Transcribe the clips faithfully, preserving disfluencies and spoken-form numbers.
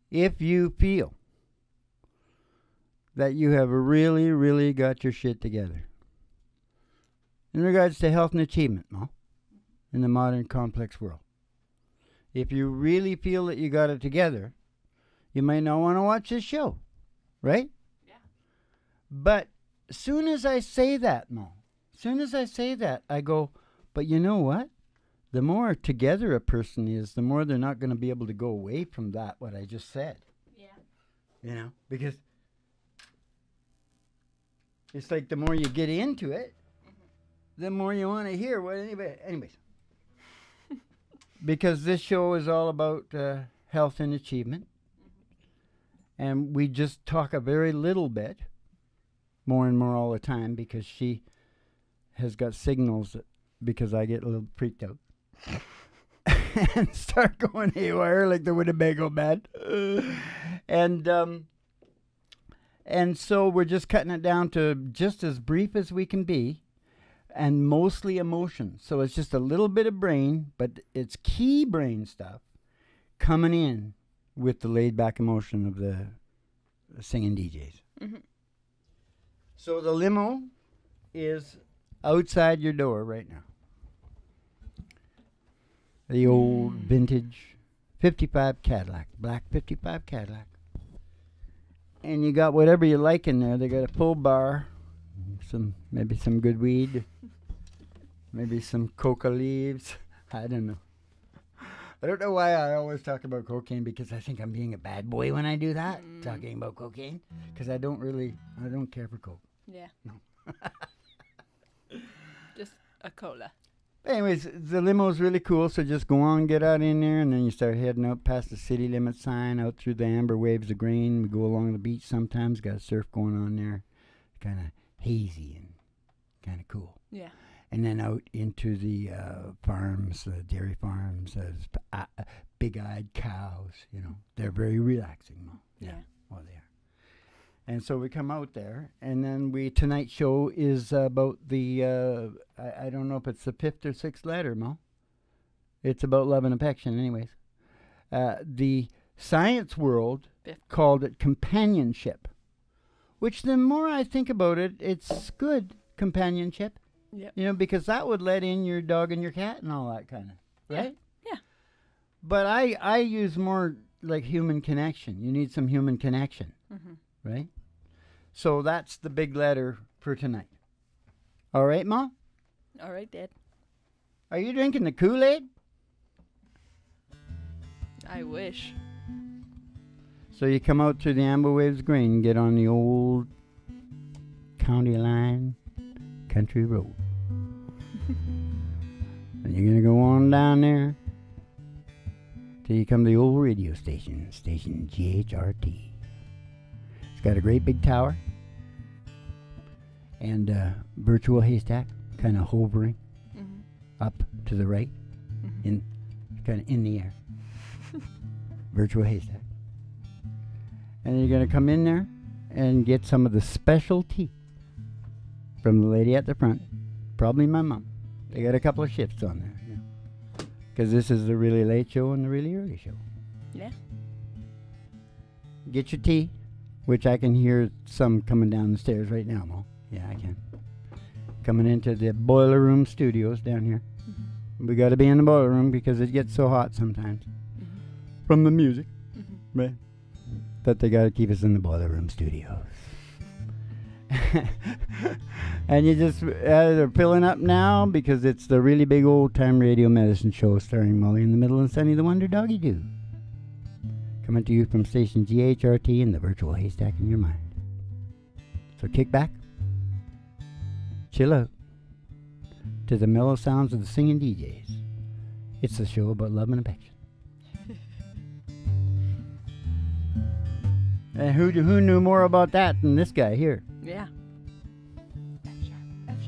if you feel that you have really, really got your shit together in regards to health and achievement, no? In the modern complex world. If you really feel that you got it together, you might not want to watch this show, right? Yeah. But as soon as I say that, Mo, as soon as I say that, I go, but you know what? The more together a person is, the more they're not going to be able to go away from that, what I just said. Yeah. You know, because it's like the more you get into it, mm-hmm. the more you want to hear what anybody, anyways. Because this show is all about uh, health and achievement. Mm-hmm. And we just talk a very little bit, more and more all the time, because she has got signals that, because I get a little freaked out. And start going haywire like the Winnebago band. and um, and so we're just cutting it down to just as brief as we can be, and mostly emotion. So it's just a little bit of brain, but it's key brain stuff coming in with the laid-back emotion of the, the singing D Js. Mm-hmm. So the limo is outside your door right now. The old mm. vintage fifty-five Cadillac, black fifty-five Cadillac. And you got whatever you like in there. They got a full bar, some maybe some good weed, maybe some coca leaves. I don't know. I don't know why I always talk about cocaine, because I think I'm being a bad boy when I do that, mm. talking about cocaine, because I don't really, I don't care for coke. Yeah. No. Just a cola. Anyways, the limo's really cool, so just go on, get out in there, and then you start heading out past the city limit sign, out through the amber waves of grain. We go along the beach sometimes, got surf going on there. Kind of hazy and kind of cool. Yeah. And then out into the uh, farms, the dairy farms, uh, uh, big-eyed cows, you know. They're very relaxing, Mo. Yeah. yeah. Well, they are. And so we come out there, and then we, tonight's show is uh, about the, uh, I, I don't know if it's the fifth or sixth letter, Mo. It's about love and affection, anyways. Uh, the science world Fifth. called it companionship, which the more I think about it, it's good companionship. Yep. You know, because that would let in your dog and your cat and all that kind of, right? Yeah. yeah. But I, I use more like human connection. You need some human connection, mm-hmm. right? So that's the big letter for tonight. All right, Ma? All right, Dad. Are you drinking the Kool-Aid? I wish. So you come out through the Amber Waves Grain and get on the old county line country road. And you're going to go on down there till you come to the old radio station, station G H R T. It's got a great big tower and a virtual haystack kind of hovering mm-hmm. up to the right, mm-hmm. in kind of in the air. Virtual haystack. And you're going to come in there and get some of the special tea from the lady at the front, probably my mom. They got a couple of shifts on there, because yeah. this is the really late show and the really early show. Yeah. Get your tea, which I can hear some coming down the stairs right now, Mo. Yeah, I can. Coming into the boiler room studios down here. Mm-hmm. We got to be in the boiler room because it gets so hot sometimes mm-hmm. from the music, mm-hmm. right? That they got to keep us in the boiler room studios. And you just uh, they're filling up now because it's the really big old time radio medicine show starring Molly in the Middle and Sunny the Wonder Doggy Doo. Coming to you from station G H R T in the virtual haystack in your mind. So kick back, chill out to the mellow sounds of the singing D Js. It's the show about love and affection. And who who knew more about that than this guy here? Yeah. F sharp,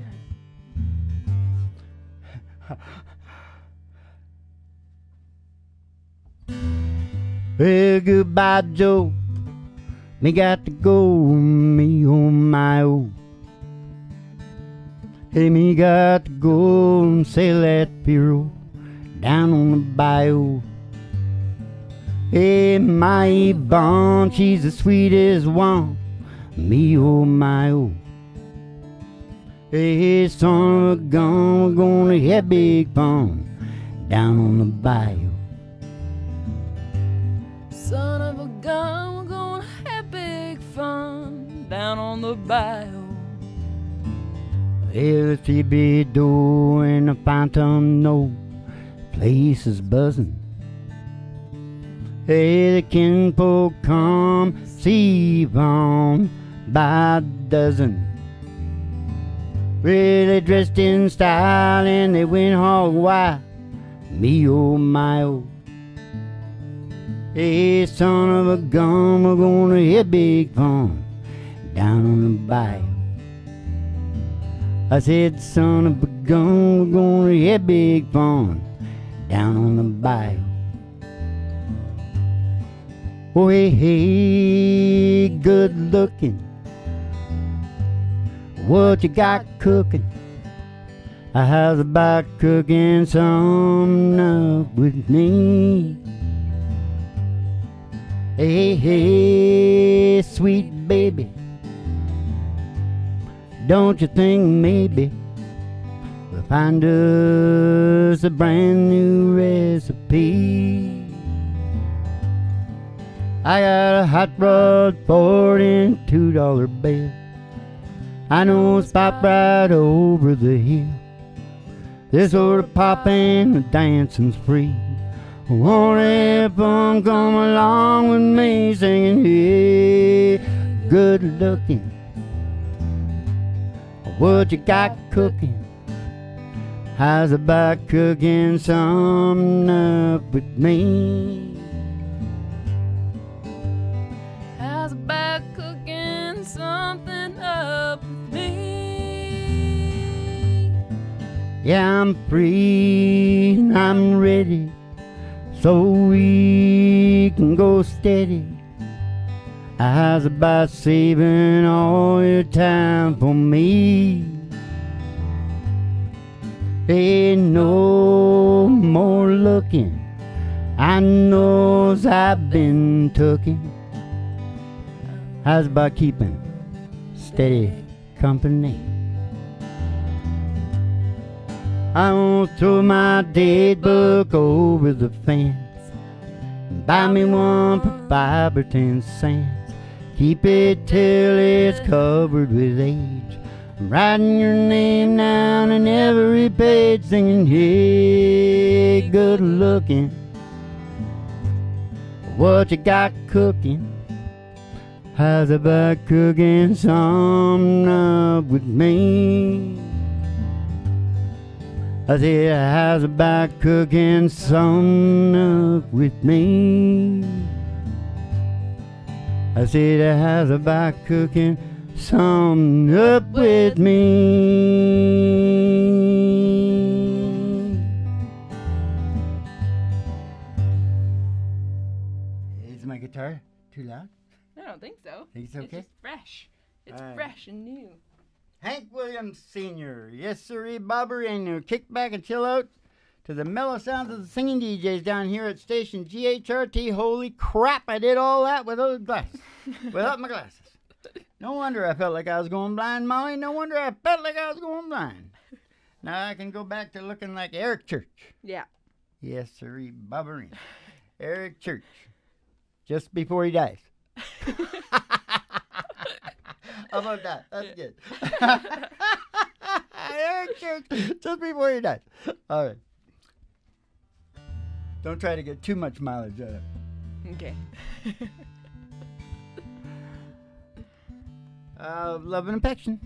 F sharp. Well, goodbye, Joe. Me got to go, me on my own. Hey, me got to go and sail that pirogue down on the bayou. Hey, my Yvonne, she's the sweetest one. Me, oh, my, oh. Hey, son of a gun, we're gonna have big fun down on the bayou. Son of a gun, we're gonna have big fun down on the bayou. Hey, the T B door and the phantom no place is buzzing. Hey, the kinfolk come see Yvonne by the dozen. Really dressed in style and they went hog wild. Me, oh, my, oh. Hey, son of a gun, we're gonna have big fun down on the bayou. I said, son of a gun, we're gonna have big fun down on the bayou. Oh, hey, hey, good looking. What you got cooking? How's about cooking some up with me? Hey, hey, sweet baby, don't you think maybe we'll find us a brand new recipe? I got a hot rod, Ford, and two dollar bill. I know a spot right over the hill. This sort of poppin' and dancing's free. Won't have fun, come along with me singing, hey, good looking. What you got cooking? How's about cooking something up with me? How's about cooking something up with me? Yeah, I'm free and I'm ready, so we can go steady. How's about saving all your time for me? Ain't no more looking, I knows I've been tookin'. How's about keeping steady company? I won't throw my date book over the fence. Buy me one for five or ten cents. Keep it till it's covered with age. I'm writing your name down in every page, singing, hey, good looking. What you got cooking? How's about cooking something up with me? I said, how's about cooking something up with me? I said, how's about cooking something up with me? Is my guitar too loud? I don't think so. Think it's okay? It's just fresh. It's All right. fresh and new. Hank Williams Senior Yes, sirree, Bobber, and you kick back and chill out to the mellow sounds of the singing D Js down here at station G H R T. Holy crap, I did all that without glasses. Without my glasses. No wonder I felt like I was going blind, Molly. No wonder I felt like I was going blind. Now I can go back to looking like Eric Church. Yeah. Yes, sirree, Bobbering. Eric Church. Just before he dies. How about that? That's good. Eric Church, just before he dies. All right. Don't try to get too much mileage out of it. Okay. uh, love and affection.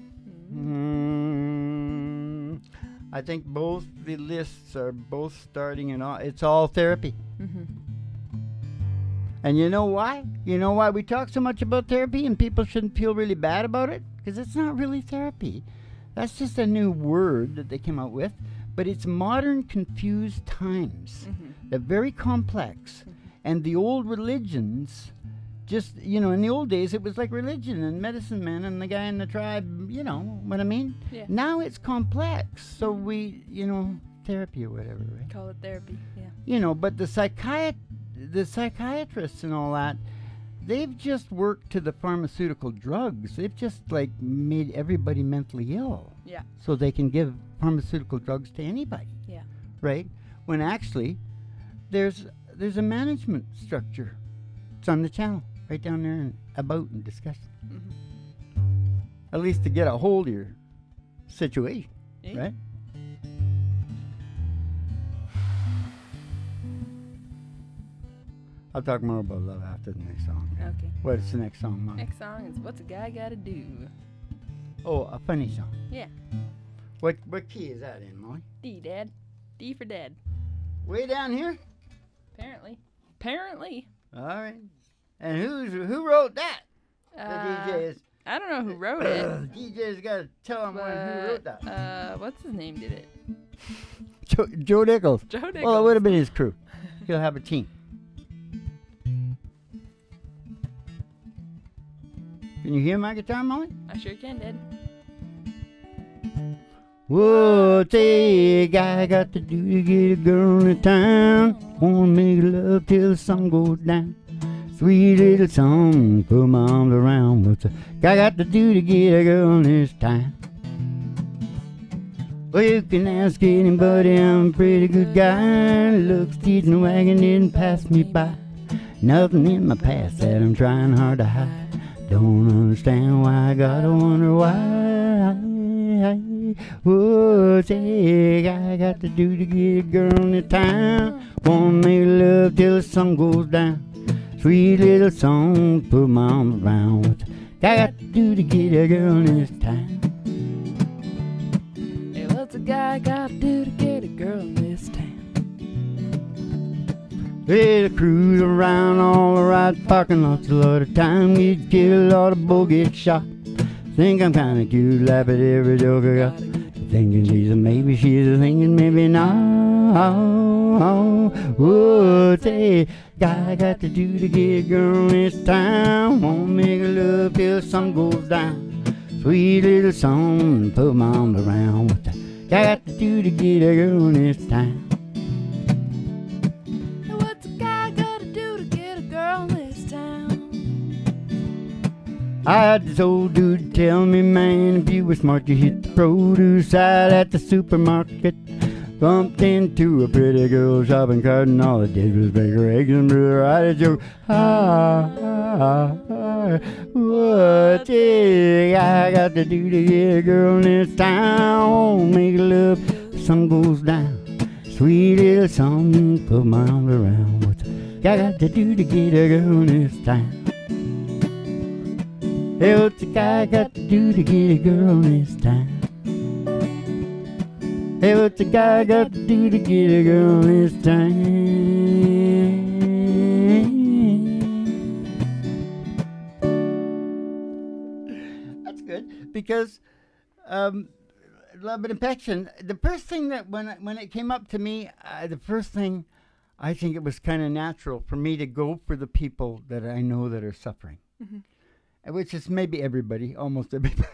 Mm, I think both the lists are both starting and all. It's all therapy. Mm-hmm. And you know why? You know why we talk so much about therapy and people shouldn't feel really bad about it? Because it's not really therapy. That's just a new word that they came out with. But it's modern, confused times. Mm-hmm. They're very complex. Mm-hmm. And the old religions, just, you know, in the old days, it was like religion and medicine man and the guy in the tribe, you know what I mean? Yeah. Now it's complex. So we, you know, therapy or whatever, right? Call it therapy, yeah. You know, but the psychiat- the psychiatrists and all that, they've just worked to the pharmaceutical drugs. They've just like made everybody mentally ill. Yeah. So they can give pharmaceutical drugs to anybody. Yeah. Right? When actually there's there's a management structure. It's on the channel, right down there and about and discussed. Mm-hmm. At least to get a hold of your situation, yeah. Right? I'll talk more about love after the next song. Okay. What's the next song, Mom? Next song is What's a Guy Gotta Do? Oh, a funny song. Yeah. What what key is that in, Molly? D, Dad. D for Dad. Way down here? Apparently. Apparently. All right. And who's who wrote that? Uh, the D J is. I don't know who wrote it. D J's got to tell him when who wrote that. Uh, what's his name did it? Joe, Joe Nichols. Joe Nichols. Well, it would have been his crew. He'll have a team. Can you hear my guitar, Molly? I sure can, Dad. What's a guy got to do to get a girl in town? Wanna make love till the sun goes down. Sweet little song, put my arms around. What's a guy got to do to get a girl in this town? Well, you can ask anybody, I'm a pretty good guy. Looks, teeth, and wagon didn't pass me by. Nothing in my past that I'm trying hard to hide. Don't understand why I gotta wonder why. What's a guy got to do to get a girl in the town? Wanna make love till the sun goes down. Sweet little song, put my arms around. What's a guy got to do to get a girl in this town? Hey, what's a guy got to do to get a girl in this town? Well, I cruise around all the right parking lots a lot of time. Get killed, a lot of bull get shot. Think I'm kinda cute, laugh at every joke I got. Thinking she's a maybe, she's a thinking maybe not. What's a guy got to do to get a girl in this town? Wanna make a love till the sun goes down. Sweet little song, put my arms around. What's a guy got to do to get a girl in this town? I had this old dude tell me, man, if you were smart, you hit the produce aisle at the supermarket. Bumped into a pretty girl shopping cart, and all it did was make her eggs and brew her out a joke. Ah, ah, ah, what the I got to do to get a girl in this town? Make love, the sun goes down. Sweet little song, put my arms around. What I got to do to get a girl in this town? Hey, what's a guy got to do to get a girl in this town? Hey, what's a guy got to do to get a girl in this town? That's good, because um, love and affection, the first thing that when, when it came up to me, uh, the first thing, I think it was kind of natural for me to go for the people that I know that are suffering. Mm-hmm. Which is maybe everybody, almost everybody.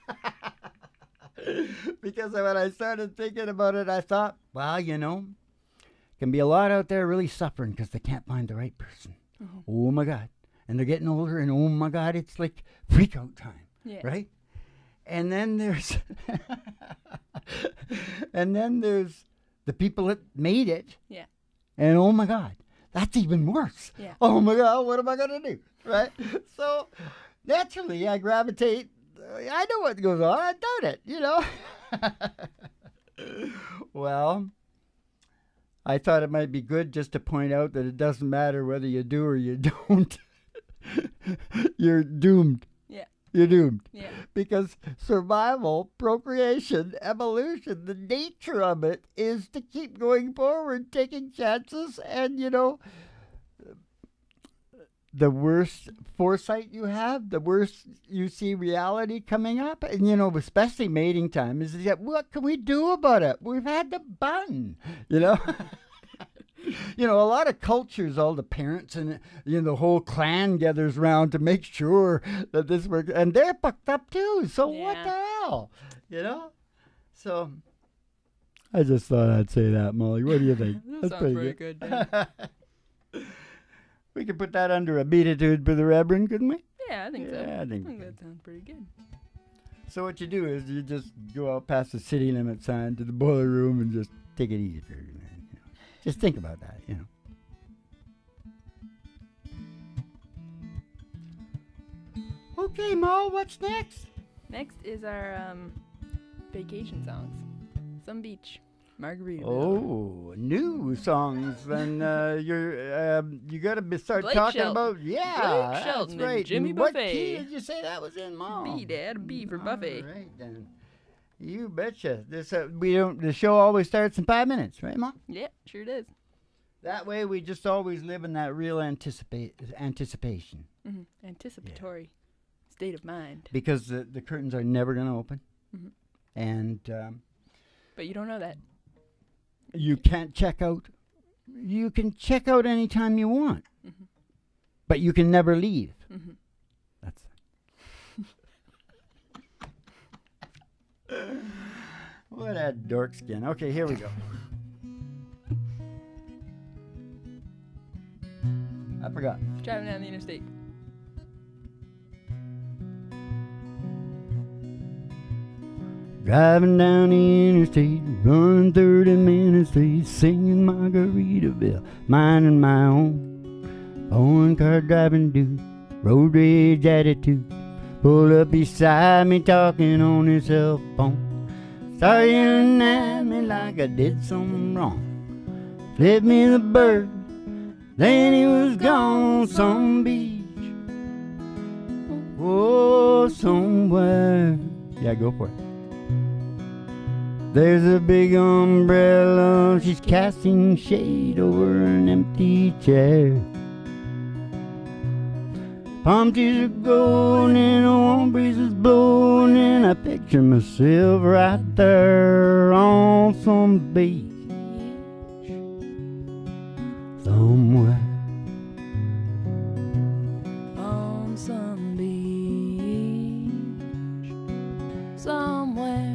Because when I started thinking about it, I thought, well, you know, can be a lot out there really suffering because they can't find the right person. Mm-hmm. Oh, my God. And they're getting older, and oh, my God, it's like freak out time, yeah. Right? And then there's, and then there's the people that made it. Yeah. And oh, my God, that's even worse. Yeah. Oh, my God, what am I going to do? Right? So naturally, I gravitate. Uh, I know what goes on. I've done it, you know. Well, I thought it might be good just to point out that it doesn't matter whether you do or you don't. You're doomed. Yeah. You're doomed. Yeah. Because survival, procreation, evolution, the nature of it is to keep going forward, taking chances, and, you know, the worse foresight you have, the worse you see reality coming up. And, you know, especially mating time, is that what can we do about it? We've had the bun, you know. You know, a lot of cultures, all the parents and, you know, the whole clan gathers around to make sure that this works. And they're fucked up too. So yeah. What the hell? You know? So I just thought I'd say that, Molly. What do you think? that That's pretty, pretty good. good We could put that under a beatitude for the Reverend, couldn't we? Yeah, I think so. Yeah, I think I think we that sounds pretty good. So what you do is you just go out past the city limit sign to the boiler room and just take it easy for you, man. You know. Just think about that, you know. Okay, Mo, what's next? Next is our um, vacation songs. Some beach, Margaritaville. Oh, new songs. Then uh, you're um, you got to be start Blake talking Shelton. about yeah, Blake that's Shelton and right. Jimmy what Buffett. key did you say that was in, Mom? B, Dad, a B for Buffet. All right then. You betcha. This uh, we don't. The show always starts in five minutes, right, Mom? Yeah, sure does. That way, we just always live in that real anticipate anticipation. Mm-hmm. Anticipatory state of mind. Because the the curtains are never going to open, Mhm. and um, But you don't know that. you can't check out. You can check out anytime you want, Mhm. but you can never leave. Mhm. That's. What a dork skin. Okay, here we go. I forgot. Driving down the interstate. Driving down the interstate, running thirty minutes late, singing Margaritaville, minding my own. Foreign car driving dude, road rage attitude, pulled up beside me talking on his cell phone. Started yelling at me like I did something wrong. Flipped me the bird, then he was gone some beach. Oh, somewhere. Yeah, go for it. There's a big umbrella, she's casting shade over an empty chair. Palm trees are golden and a warm breeze is blowing, and I picture myself right there on some beach somewhere. On some beach. Somewhere.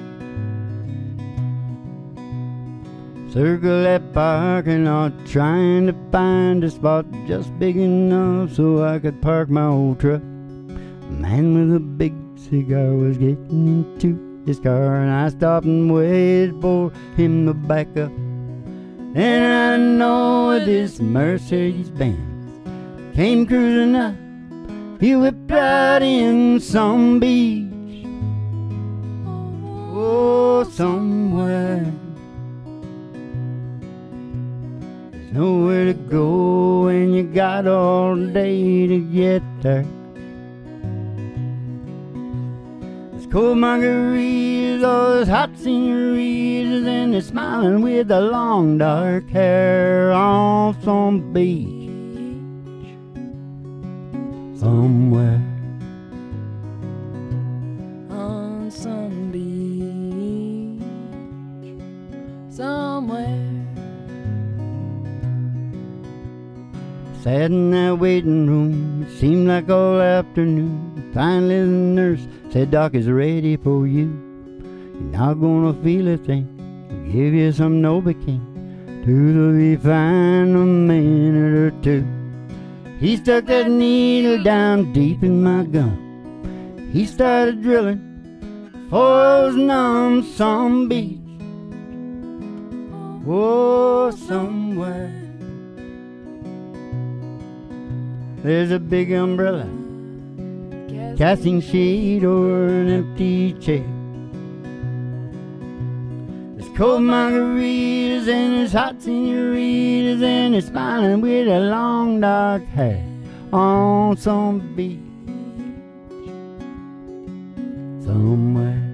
Circle that parking lot, trying to find a spot just big enough so I could park my old truck. A man with a big cigar was getting into his car, and I stopped and waited for him to back up. And I know this Mercedes-Benz came cruising up. He whipped right in some beach. Oh, somewhere. Nowhere to go, and you got all day to get there. There's cold margaritas, all those hot senoritas, and they're smiling with the long dark hair on some beach somewhere. On some beach. Somewhere. Sat in that waiting room, it seemed like all afternoon. Finally the nurse said, "Doc is ready for you. You're not gonna feel a thing. We'll give you some Novocaine. You'll be fine in a minute or two." He stuck that needle down deep in my gum. He started drilling for those numb some beach. Oh, somewhere. There's a big umbrella casting shade over an empty chair. There's cold margaritas and there's hot senoritas, and they're smiling with their long dark hair on some beach somewhere.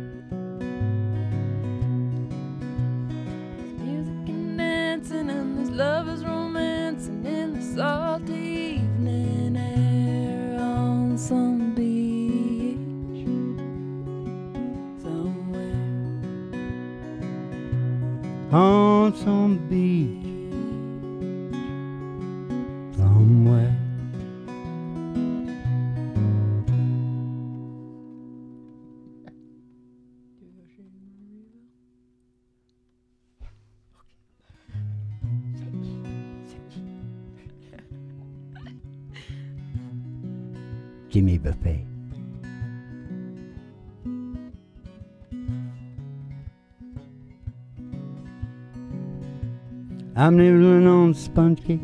Music and dancing, and there's lovers romancing in the salty evening air on some beach somewhere. On some beach somewhere. Jimmy Buffet. I'm nibbling on sponge cake,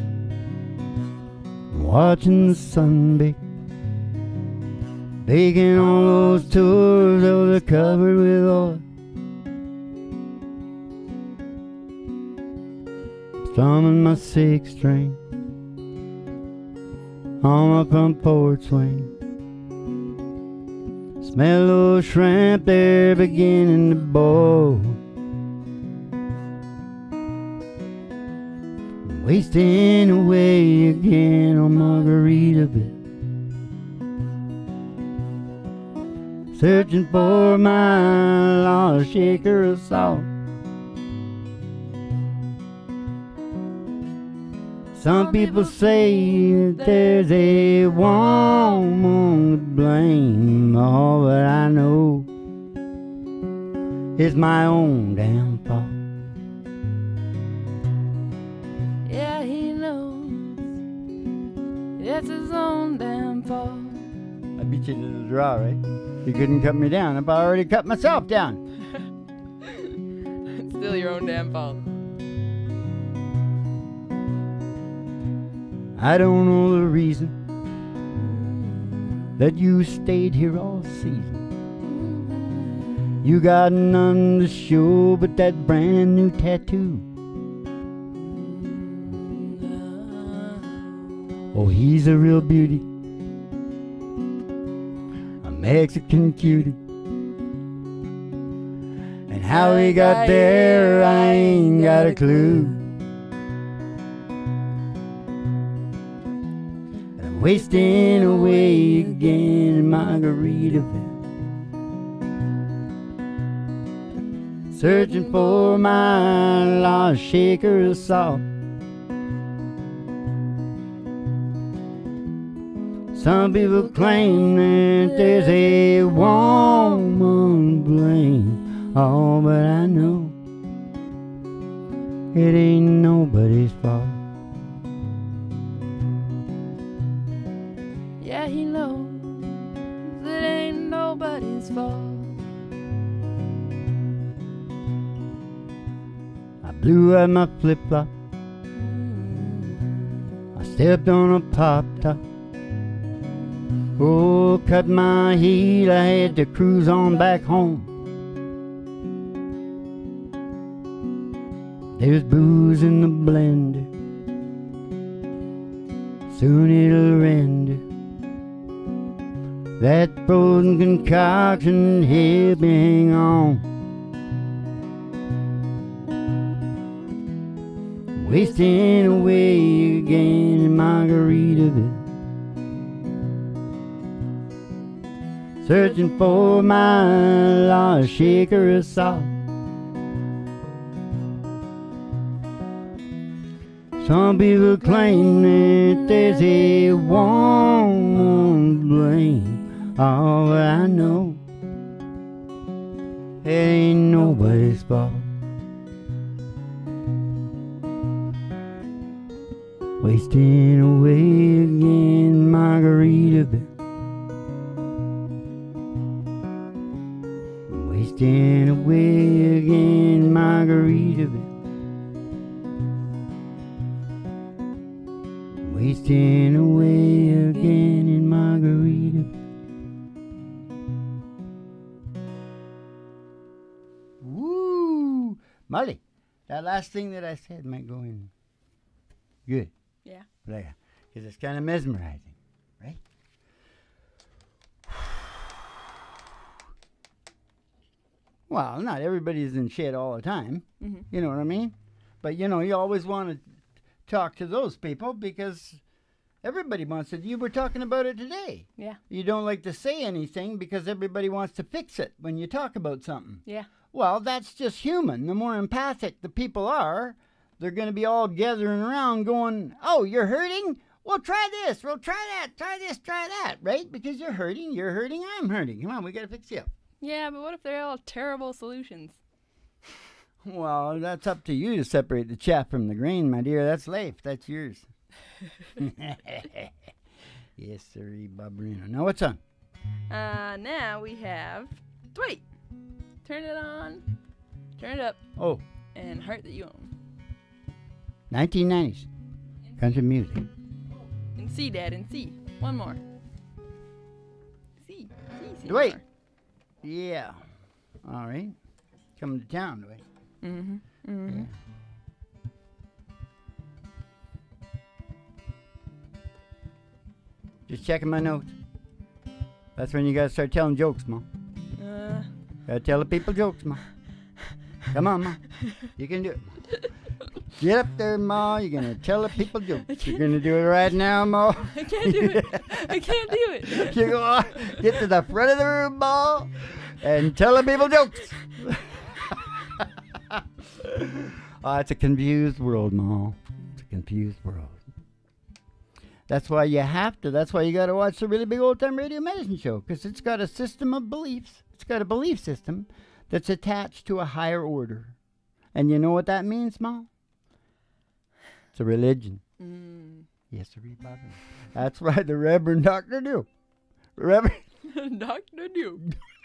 watching the sun bake, baking all those tours, oh, they're covered with oil. Strumming my six string on my front porch swing. Smell those shrimp, they're beginning to boil. Wasting away again on Margaritaville, searching for my lost shaker of salt. Some people say that there's a woman to blame. All that I know is my own damn fault. Yeah, he knows it's his own damn fault. I beat you to the draw, right? You couldn't cut me down. I've already cut myself down. It's still your own damn fault. I don't know the reason that you stayed here all season. You got none to show but that brand new tattoo. Oh, he's a real beauty, a Mexican cutie. And how he got there, I ain't got a clue. Wasting away again in Margaritaville, searching for my lost shaker of salt. Some people claim that there's a woman to blame. Oh, but I know it ain't nobody's fault. Yeah, he knows it ain't nobody's fault. I blew out my flip-flop, I stepped on a pop-top. Oh, cut my heel, I had to cruise on back home. There's booze in the blender, soon it'll render. That frozen concoction help me hang on. Wasting away again in Margaritaville, searching for my lost shaker of salt. Some people claim that there's a woman to blame. Oh, but I know it ain't nobody's fault. Wasting away again in Margaritaville, wasting away again in Margaritaville, wasting away again in Margaritaville. Woo! Molly, that last thing that I said might go in good. Yeah. Because it's kind of mesmerizing, right? Well, not everybody's in shit all the time. Mm-hmm. You know what I mean? But, you know, you always want to talk to those people because everybody wants it. You were talking about it today. Yeah. You don't like to say anything because everybody wants to fix it when you talk about something. Yeah. Well, that's just human. The more empathic the people are, they're going to be all gathering around going, oh, you're hurting? Well, try this. Well, try that. Try this. Try that. Right? Because you're hurting. You're hurting. I'm hurting. Come on, we got to fix you up. Yeah, but what if they're all terrible solutions? Well, that's up to you to separate the chaff from the grain, my dear. That's life. That's yours. Yes, sir, Barbarino. Now what's on? Uh, now we have Dwight. Turn it on. Turn it up. Oh. And Heart That You Own. nineteen nineties. Country music. In C, Dad, in C. One more. C. C, C. Dwight. Yeah. All right. Coming to town, Dwight. Mm-hmm. Mm-hmm. Yeah. Just checking my notes. That's when you gotta start telling jokes, Mom. Uh. Gotta tell the people jokes, Mom. Come on, Mom. You can do it, Mom. Get up there, Ma. You're gonna tell the people jokes. You're gonna do it right now, Ma. I can't do it. I can't do it. You go on, get to the front of the room, Ma, and tell the people jokes. Oh, it's a confused world, Ma. It's a confused world. That's why you have to. That's why you got to watch the Really Big Old Time Radio Medicine Show, because it's got a system of beliefs. It's got a belief system that's attached to a higher order. And you know what that means, Ma? It's a religion. Mm. Yes, sir, Bobby. That's right, the Reverend Doctor Dew. Reverend Doctor Dew.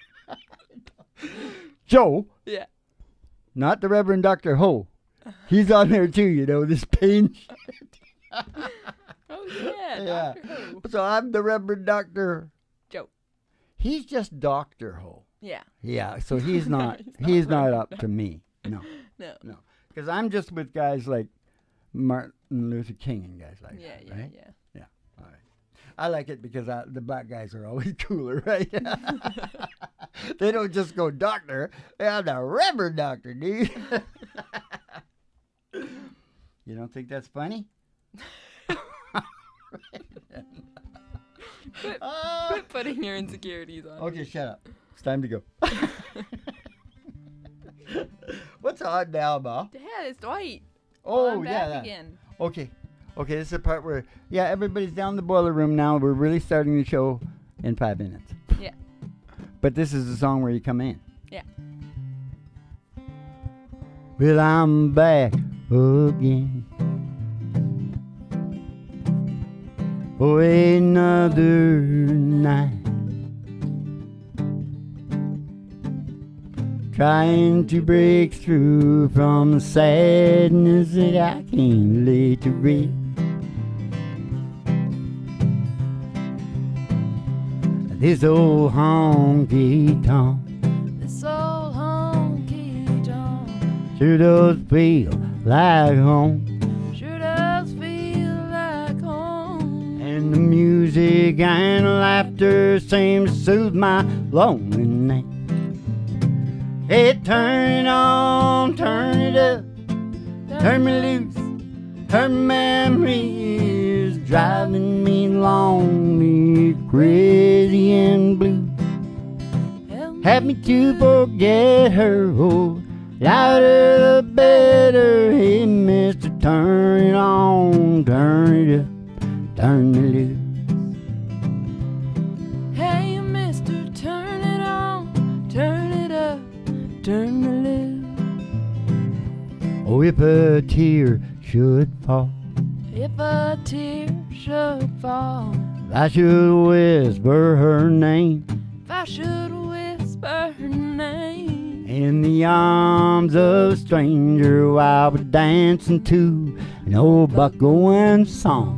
Joe. Yeah. Not the Reverend Doctor Ho. He's on there too, you know, this pain shit. Oh, yeah, Yeah. Doctor Ho. So I'm the Reverend Doctor Joe. He's just Doctor Ho. Yeah. Yeah, so he's not He's he's not not, Reverend up Doc- to me. No. No. No. Because I'm just with guys like Martin Luther King and guys like Yeah, that, yeah, right? yeah. Yeah. All right. I like it because I, the black guys are always cooler, right? They don't just go doctor. They're the Reverend Doctor, dude. You don't think that's funny? Quit, Uh, quit putting your insecurities on. okay, shut up. It's time to go. What's on now, Ma? Dad, it's Dwight. Oh, I'm yeah. back That. again. Okay. Okay, this is the part where, yeah, everybody's down in the boiler room now. We're really starting the show in five minutes. Yeah. But this is the song where you come in. Yeah. Well, I'm back again for another night, trying to break through from the sadness that I can't lay to rest. This old honky tonk This old honky tonk sure does feel like home, sure does feel like home. and the music and laughter seem to soothe my lonely night. Hey, turn it on, turn it up, turn me loose. Her memory is driving me lonely, crazy and blue. Help me to forget her, oh, louder the better. Hey, mister, turn it on, turn it up, turn me loose. Hey, mister, turn it on, turn it up, turn me loose. Oh, if a tear should fall, If a tear should fall, I should whisper her name if I should whisper her name in the arms of a stranger while we're dancing to an old Buck Owens song.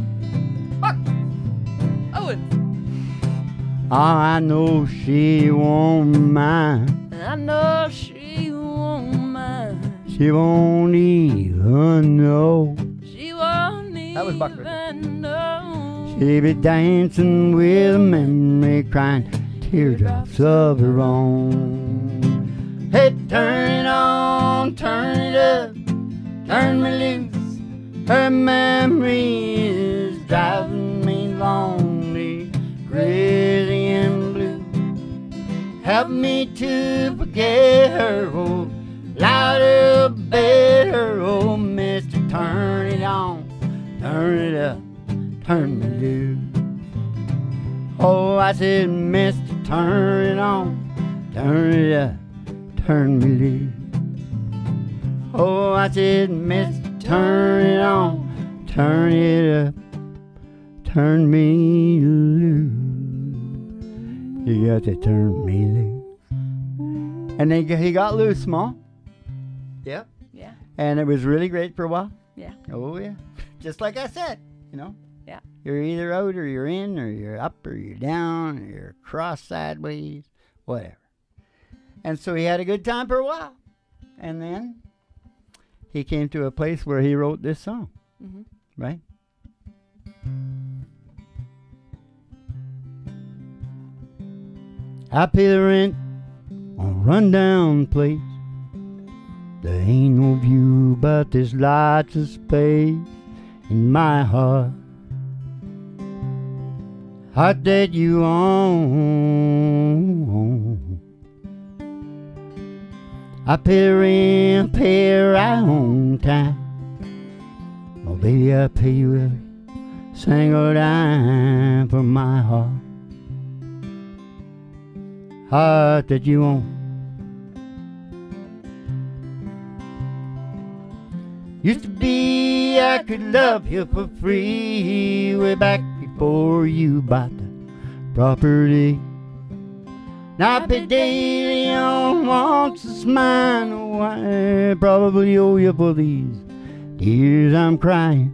Owen, Oh, I know she won't mind. I know she won't mind. She won't even know. She won't That was Buck even know. She be dancing with a memory, crying teardrops of her own. Hey, turn it on, turn it up, turn me loose. Her memory is driving me lonely, crazy and blue. Help me to forget her, oh, louder, better, oh, mister, turn it on, turn it up, turn me loose. Oh, I said, mister, turn it on, turn it up, turn me loose. Oh, I said, mister, turn it on, turn it up, turn me loose. You got to turn me loose. And then he got loose, small. Yep. Yeah. And it was really great for a while. Yeah. Oh, yeah. Just like I said, you know. Yeah. You're either out or you're in or you're up or you're down or you're cross sideways, whatever. And so he had a good time for a while. And then he came to a place where he wrote this song. Mm-hmm. Right? I pay the rent on a rundown place. There ain't no view, but there's lots of space in my heart. Heart that you own. I pay the rent, pay right on time. Oh, baby, I pay you every single dime for my heart. Heart that you own. Used to be I could love you for free way back before you bought the property. Now I pay daily on wants it's mine. Oh, I probably owe you for these tears I'm crying.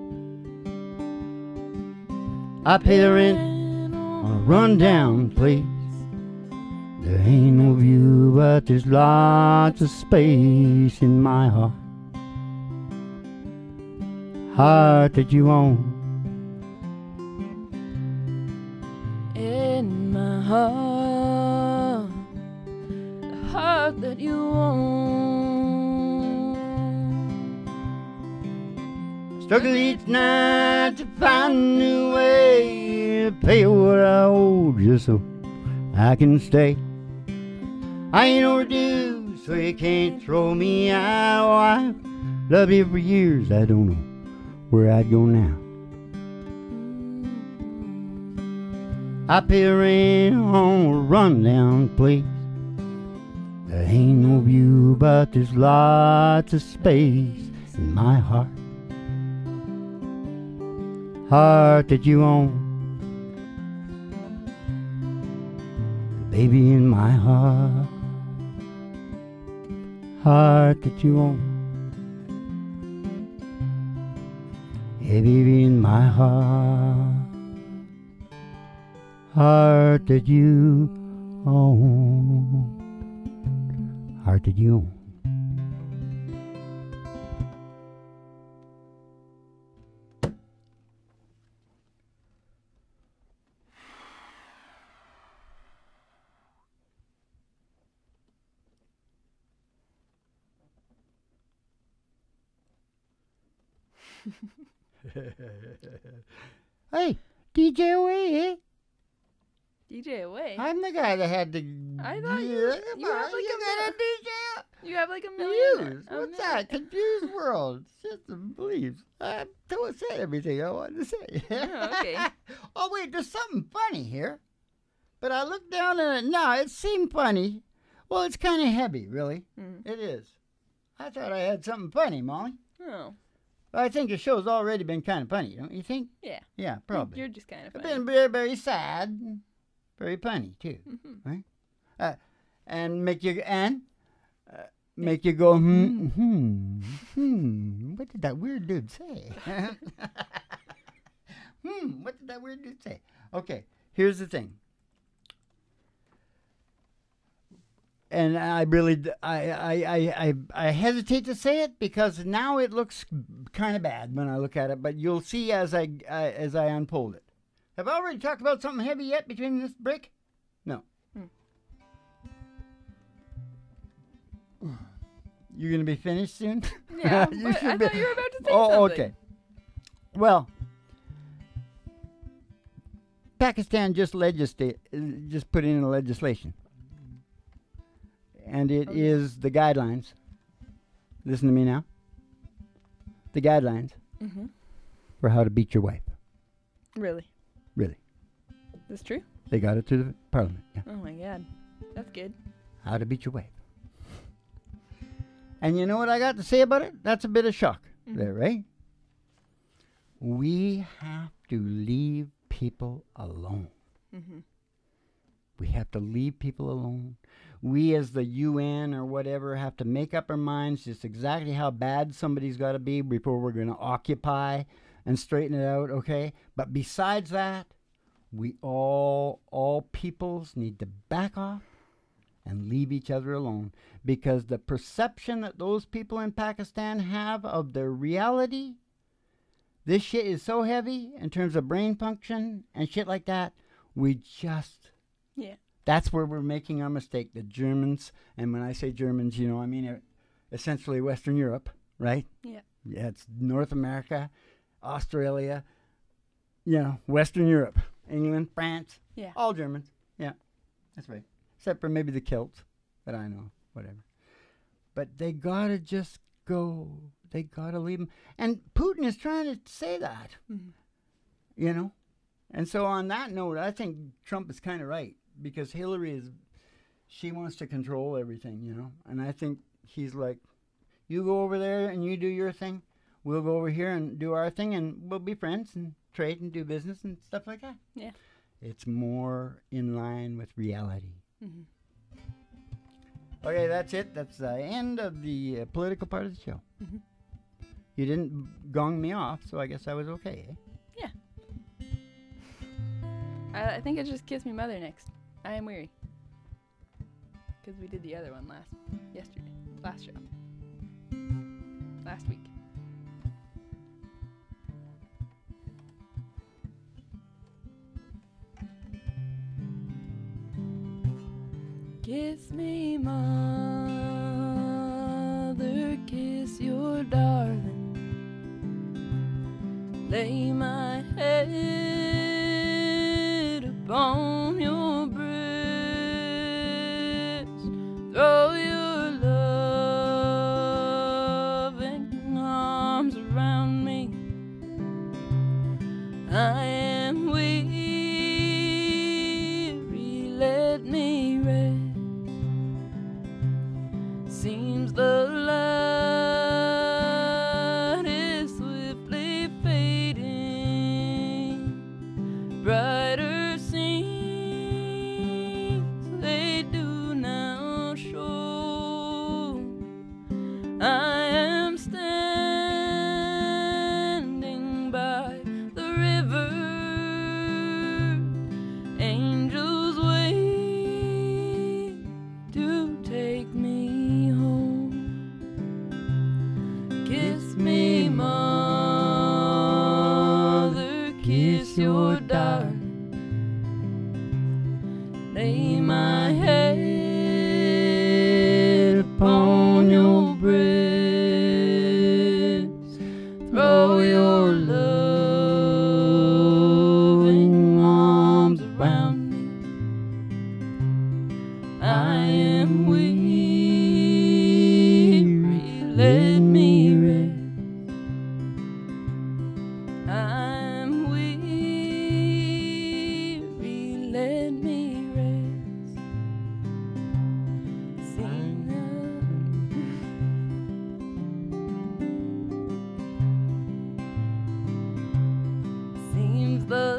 I pay the rent on a rundown place. There ain't no view, but there's lots of space in my heart. Heart that you own. In my heart, the heart that you own. Struggle each night to find a new way to pay what I owe you so I can stay. I ain't overdue, so you can't throw me out. Oh, I've loved you for years, I don't know where I'd go now. I pay the rent on a rundown place. There ain't no view, but there's lots of space in my heart. Heart that you own. Baby, in my heart. Heart that you own. Yeah, baby, in my heart. Heart that you own. Heart that you own. Hey, D J away, eh? D J away. I'm the guy that had the. I thought you- Yeah, you come have on, like you a got a mil- D J up. You have like a million. Confused. a What's million. that? Confused world. System beliefs. I told said everything I wanted to say. Oh, okay. Oh wait, there's something funny here. But I looked down and it, no, it seemed funny. Well, it's kind of heavy, really. Mm. It is. I thought I had something funny, Molly. Oh. I think the show's already been kind of funny, don't you think? Yeah. Yeah, probably. You're just kind of It's funny. been very, very sad, very funny too, Mm-hmm. right? Uh, and make you and uh, make you go hmm hmm hmm. What did that weird dude say? hmm. What did that weird dude say? Okay, here's the thing. And I really, d- I, I, I, I, I hesitate to say it because now it looks kind of bad when I look at it. But you'll see as I, I as I unfold it. Have I already talked about something heavy yet between this break? No. Hmm. You're gonna be finished soon. Yeah, You but I should be- thought you were about to say Oh, something. okay. Well, Pakistan just legislate, just put in a legislation. And it Oh, yeah. is the guidelines. Listen to me now. The guidelines Mm-hmm. for how to beat your wife. Really? Really. That's true? They got it through the parliament. Yeah. Oh my god. That's good. How to beat your wife. And you know what I got to say about it? That's a bit of shock Mhm. there, right? We have to leave people alone. Mm-hmm. We have to leave people alone. We as the U N or whatever have to make up our minds just exactly how bad somebody's got to be before we're going to occupy and straighten it out, okay? But besides that, we all, all peoples need to back off and leave each other alone, because the perception that those people in Pakistan have of their reality, this shit is so heavy in terms of brain function and shit like that, we just... Yeah. That's where we're making our mistake. The Germans, and when I say Germans, you know, I mean uh, essentially Western Europe, right? Yeah. Yeah, it's North America, Australia, you know, Western Europe, England, France, Yeah. all Germans. Yeah, that's right. Except for maybe the Celts, but I know, whatever. But they gotta just go. They gotta leave them. And Putin is trying to say that, Mm-hmm. you know? And so on that note, I think Trump is kind of right, because Hillary is, she wants to control everything, you know? And I think he's like, you go over there and you do your thing. We'll go over here and do our thing, and we'll be friends and trade and do business and stuff like that. Yeah. It's more in line with reality. Mm-hmm. Okay, that's it. That's the end of the uh, political part of the show. Mm-hmm. You didn't gong me off, so I guess I was okay, eh? Yeah. I, I think it's just Kiss Me Mother next. I am weary. Because we did the other one last, yesterday, last show. Last week. Kiss me, mother, kiss your darling. Lay my head upon your breast. Throw your loving arms around me. I am weary, let me rest. Seems the light is swiftly fading. Brighter scenes they do now show. I am standing by the river. Angels wait to take me home. Kiss me, mother, kiss your darling. Lay my head upon your breast. Throw your loving arms around me. I am weary, let me rest. I'm weary, let me rest. Sing Seems the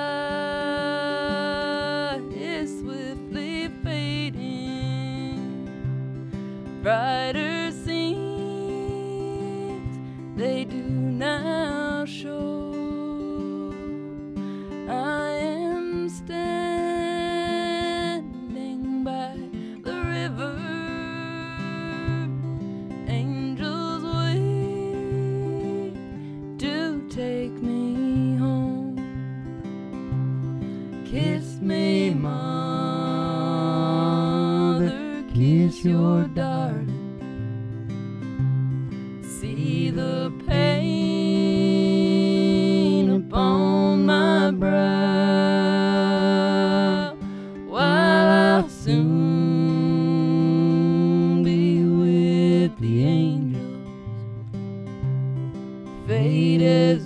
light is swiftly fading. Brighter scenes they do now show. I am standing by the river. Angels wait to take me home. Kiss me, mother, kiss your darling. See the pain upon my brow, while I'll soon be with the angels. Fate has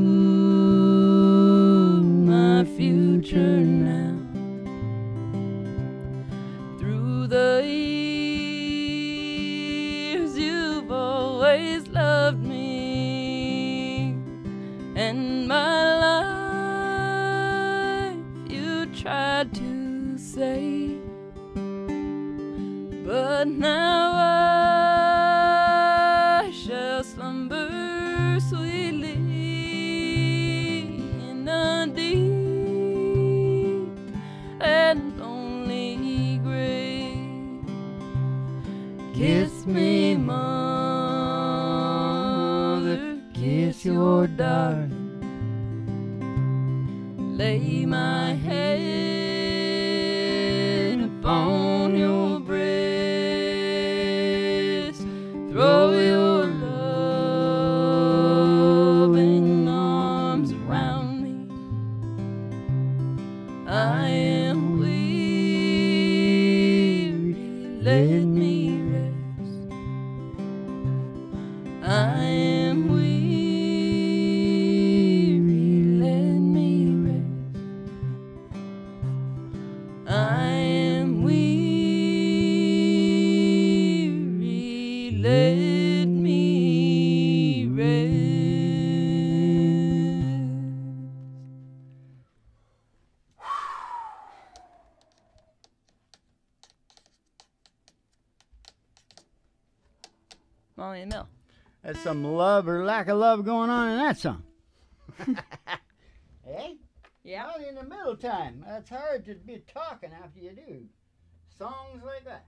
doomed my future now. Through the had to say, but now I shall slumber sweetly in a deep and lonely grave. Kiss me, mother, kiss your darling. Lay my head upon your breast. Throw your loving arms around me. I am weary, let me rest. I am weary, let me rest. I am weary, let me rest. Molly and Mill. That's some love or lack of love going on in that song. Hey? Yeah. Out in the middle time. That's hard to be talking after you do songs like that.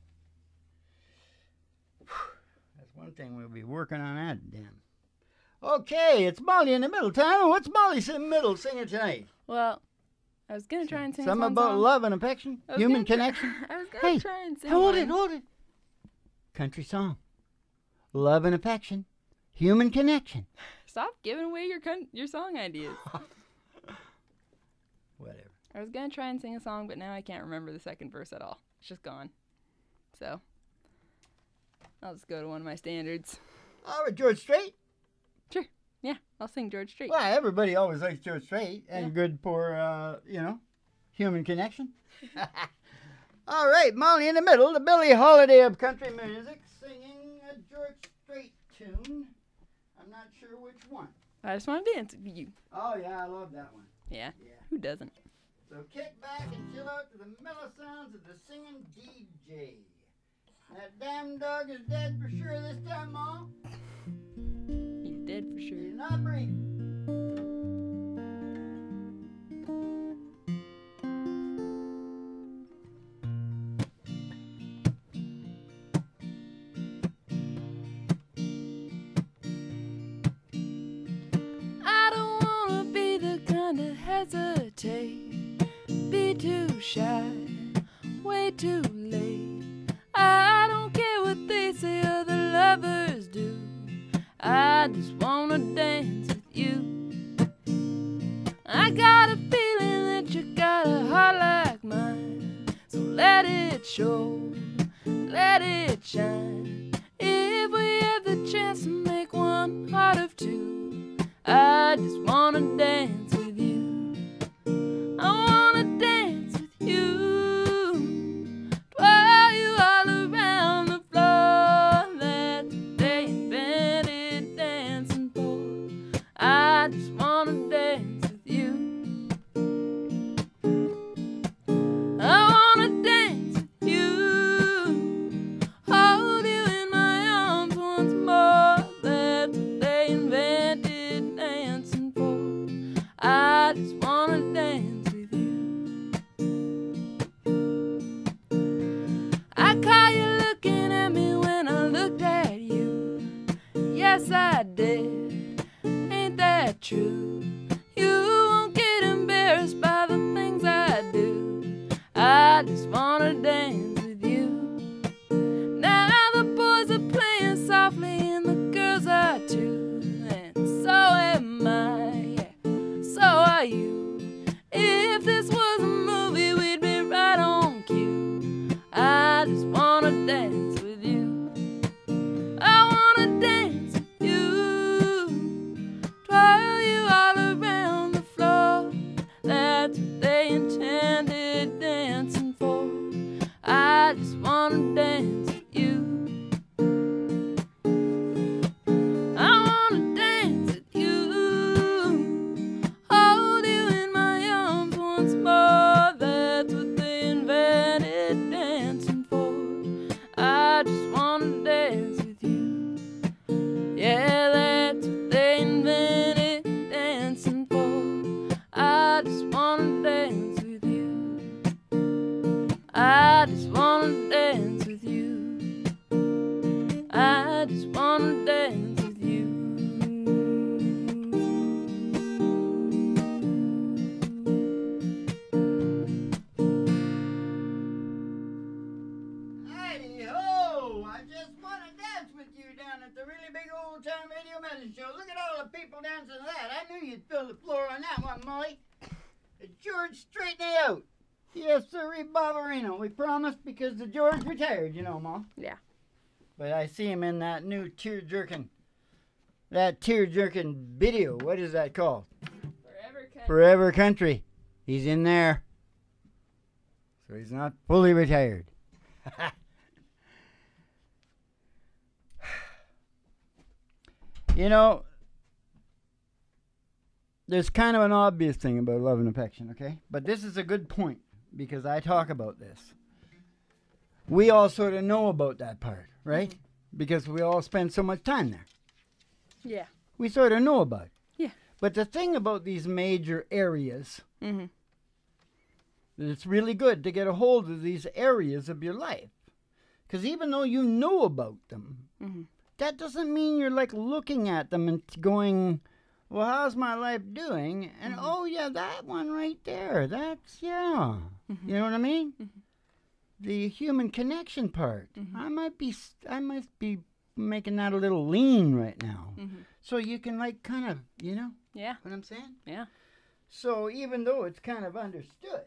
That's one thing we'll be working on that, damn. Okay, it's Molly in the middle time. What's Molly in the middle singing tonight? Well, I was gonna try and sing Something a about song. love and affection? I was Human gonna try- connection? I was gonna Hey, try and sing hold one. it, hold it. Country song. Love and affection. Human connection. Stop giving away your con- your song ideas. Whatever. I was gonna try and sing a song, but now I can't remember the second verse at all. It's just gone. So I'll just go to one of my standards. Oh, with George Strait? Sure. Yeah, I'll sing George Strait. Well, everybody always likes George Strait and Yeah. good for, uh, you know, human connection. All right, Molly in the middle, the Billie Holiday of country music, singing a George Strait tune. I'm not sure which one. I just want to dance with you. Oh, yeah, I love that one. Yeah. Yeah. Who doesn't? So kick back and chill out to the mellow sounds of the singing D J. That damn dog is dead for sure this time, Ma. He's dead for sure. He's not breathing. I don't wanna be the kind to hesitate, be too shy, way too late. I don't care what they say other lovers do. I just wanna dance with you. I got a feeling that you got a heart like mine, so let it show, let it shine. If we have the chance to make one heart of two, I just wanna dance with you. I wanna dance with you, twirl you all around the floor. That's what they invented dancing for. I just wanna dance with you. I wanna dance with you, hold you in my arms once more. That's what they invented dancing for. I just wanna dance with you. I caught you looking at me when I looked at you. Yes, I did. Ain't that true? You won't get embarrassed by the things I do. I just wanna dance with you. Now the boys are playing softly and the girls are too. And so am I, yeah, so are you. If this was a movie, we'd be right on cue. I just wanna dance with you. I wanna dance with you, twirl you all around the floor. That's what they intended dancing for. I just wanna dance with you. I wanna dance with you, hold you I just wanna dance with you. I just wanna dance with you. I just wanna dance with you. Hi-ho! I just want to dance with you down at the really big old time radio medicine show. Look at all the people dancing to that. I knew you'd fill the floor on that one, Molly. George, straighten it out. Yes, sir, Barbarino. We promised because the George retired, you know, Mom. Yeah. But I see him in that new tear-jerking, that tear-jerking video. What is that called? Forever Country. Forever Country. He's in there. So he's not fully retired. You know, there's kind of an obvious thing about love and affection, okay? But this is a good point because I talk about this. We all sort of know about that part, right? Mm-hmm. Because we all spend so much time there. Yeah. We sort of know about it. Yeah. But the thing about these major areas, mm-hmm. it's really good to get a hold of these areas of your life. Because even though you know about them, mm-hmm. that doesn't mean you're like looking at them and going, well, how's my life doing? And, mm-hmm. oh, yeah, that one right there. That's, yeah. Mm-hmm. You know what I mean? Mm-hmm. The human connection part. Mm-hmm. I might be, I might be making that a little lean right now. Mm-hmm. So you can like kind of, you know? Yeah. What I'm saying? Yeah. So even though it's kind of understood,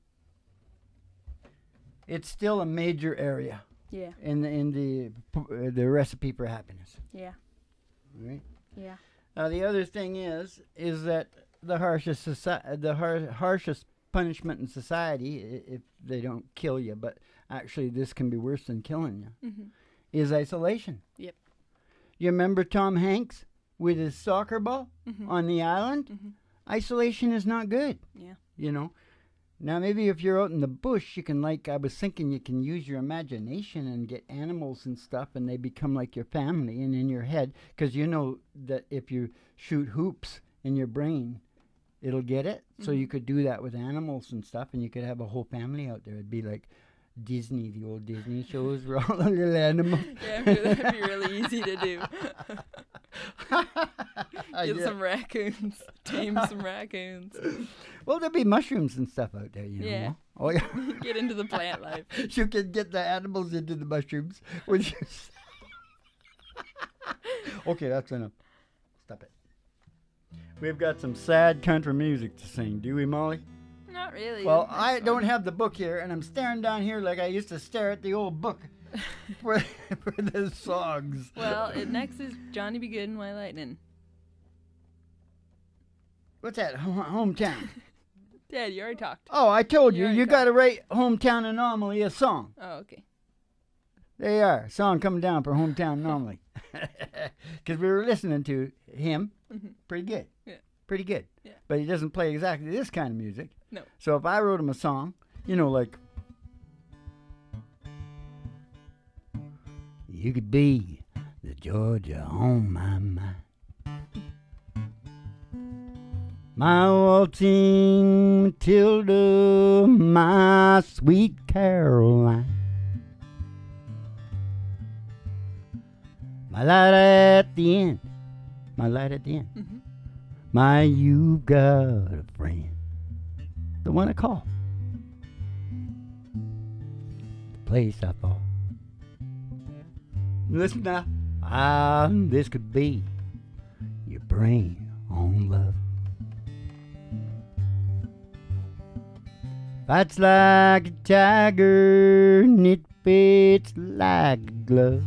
it's still a major area. Yeah. In the in the uh, the recipe for happiness. Yeah. Right. Yeah. Now the other thing is is that the harshest soci- the har- harshest punishment in society, I- if they don't kill you, but actually this can be worse than killing you, mm-hmm. is isolation. Yep. You remember Tom Hanks with his soccer ball mm-hmm. on the island? Mm-hmm. Isolation is not good. Yeah. You know. Now, maybe if you're out in the bush, you can, like, I was thinking you can use your imagination and get animals and stuff, and they become like your family and in your head. Because you know that if you shoot hoops in your brain, it'll get it. Mm-hmm. So you could do that with animals and stuff, and you could have a whole family out there. It'd be like Disney, the old Disney shows where all the little animals. Yeah, I'm sure that'd be really easy to do. Get yeah. some raccoons. Tame some raccoons. Well, there'd be mushrooms and stuff out there, you know. Yeah. Oh, yeah. Get into the plant life. You can get the animals into the mushrooms. Which is okay, that's enough. Stop it. We've got some sad country music to sing, do we, Molly? Not really. Well, I don't have the book here, and I'm staring down here like I used to stare at the old book for, for the songs. Well, it, next is Johnny B. Good and White Lightning. What's that? Ho- hometown. Dad, you already talked. Oh, I told you. You You got to write Hometown Anomaly a song. Oh, okay. There you are. Song coming down for Hometown Anomaly. Because we were listening to him. Mm-hmm. Pretty good. Yeah. Pretty good. Yeah. But he doesn't play exactly this kind of music. No. So if I wrote him a song, you know, like, you could be the Georgia on my mind, my waltzing Matilda, my sweet Caroline, my light at the end, my light at the end, mm-hmm. my you've got a friend, the one I call, the place I fall. Listen now, ah, this could be your brain on love. Fights like a tiger, and it fits like a glove.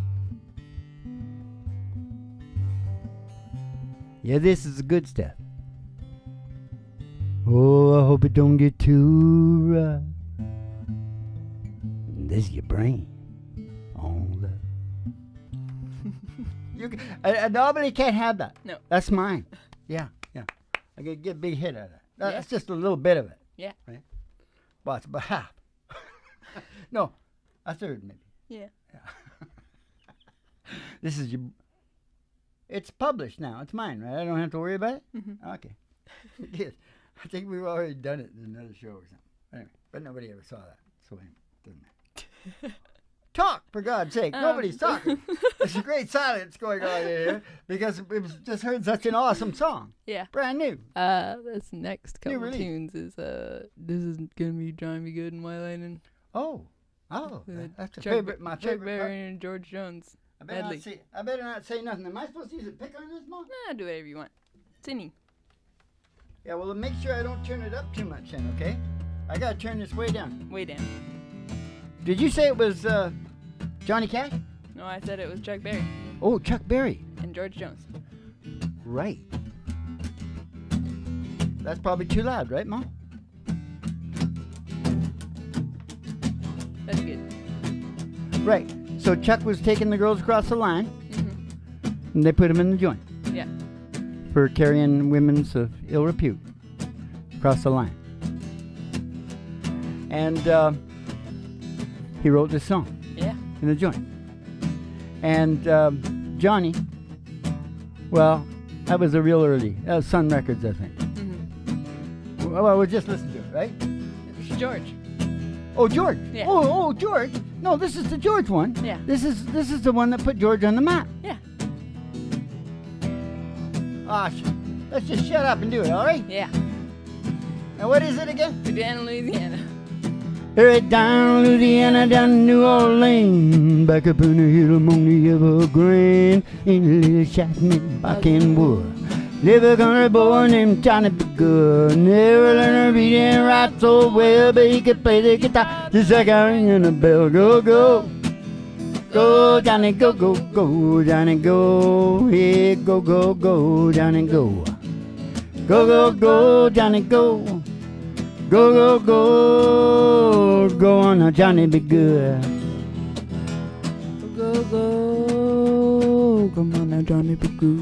Yeah, this is the good stuff. Oh, I hope it don't get too rough. This is your brain on love. You can, I, I normally can't have that. No. That's mine. Yeah, yeah. I could get a big hit out of that. Yeah. That's just a little bit of it. Yeah. Right? Well, it's about half. No, a third maybe. Yeah. Yeah. This is your... It's published now. It's mine, right? I don't have to worry about it? Mm-hmm. Okay. Yes. I think we've already done it in another show or something. Anyway, but nobody ever saw that, so it doesn't matter. Talk, for God's sake. Um. Nobody's talking. There's a great silence going on in here because we've just heard such an awesome song. Yeah. Brand new. Uh, this next couple tunes is, uh, this is going to be Johnny B. Good and White Lightning. Oh. Oh. Uh, that's a Chuck favorite, my Chuck favorite. Berry part. and George Jones. I better, not say, I better not say nothing. Am I supposed to use a pick on this, Mom? Nah, do whatever you want. Singing. Yeah, well, make sure I don't turn it up too much then, okay? I got to turn this way down. Way down. Did you say it was uh, Johnny Cash? No, I said it was Chuck Berry. Oh, Chuck Berry. And George Jones. Right. That's probably too loud, right, Mom? That's good. Right. So Chuck was taking the girls across the line, mm-hmm. and they put him in the joint. Yeah. For carrying women's of ill repute across the line. And uh, he wrote this song. Yeah. In the joint. And um, Johnny, well, that was a real early. That was Sun Records, I think. Mm-hmm. Well, we'll just listen to it, right? It's George. Oh, George. Yeah. Oh, oh, George. No, this is the George one. Yeah. This is this is the one that put George on the map. Yeah. Ah, sh- let's just shut up and do it, all right? Yeah. Now, what is it again? Louisiana, Louisiana. Right down Louisiana, down to New Orleans, back up in the hill among the evergreen, in a little shack made back in wood. Live a country boy named Johnny B. Good. Never learned to read and write so well, but he could play the guitar just like a ringing a bell. Go, go. Go, Johnny, go, go, go, Johnny, go. Yeah, go, go, go, Johnny, go. Go, go, go, Johnny, go. Go, go, go. Go on now, Johnny, be good. Go, go. Come on now, Johnny, be good.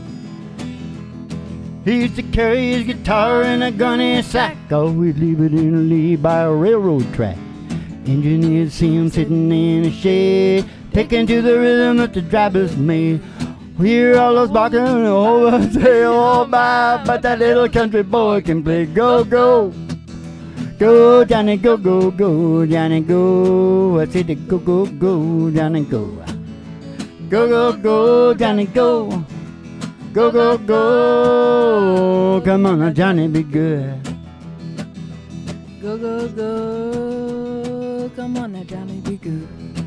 He used to carry his guitar in a gunny sack, always leave it in a lead by a railroad track. Engineers see him sitting in a shade, taking to the rhythm that the drivers made. Hear all those barking and the whole world say, oh my, but that little country boy can play. Go, go. Go, Johnny, go, go, go, Johnny, go. I said to go, go, go, Johnny, go. Go, go, go, Johnny, go. Go, go, go. Come on now, Johnny, be good. Go, go, go. Come on now, Johnny, be good.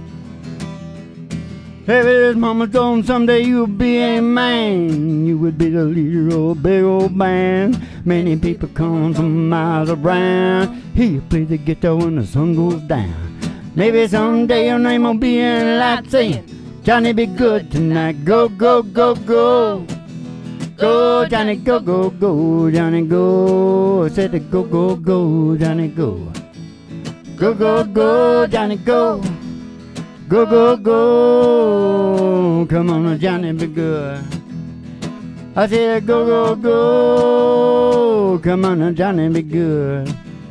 If his mama's gone, someday you'll be a man. You would be the leader of a big old band. Many people come from miles around. Hear you play the guitar when the sun goes down. Maybe someday your name will be in lights saying, Johnny, be good tonight. Go, go, go, go. Go, Johnny, go, go, go, Johnny, go. I said to go, go, go, Johnny, go. Go, go, go, Johnny, go. Go, go, go. Come on now, Johnny, be good. I said go, go, go. Come on now, Johnny, be good.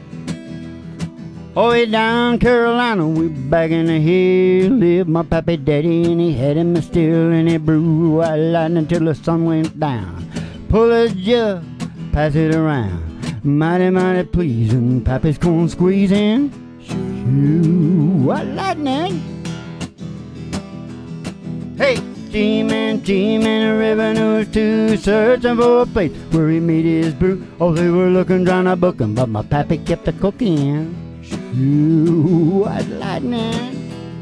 Oh, way down Carolina, we back in the hill. Lived my pappy daddy and he had him still. And he brewed white lightning till the sun went down. Pull a jug, pass it around. Mighty, mighty pleasing, pappy's corn squeezing. Shoo, white lightning. Hey, steaming, steaming, the revenues too, searching for a place where he made his brew. Oh, they were looking, trying to book him, but my pappy kept a cooking. Shoo, white lightning.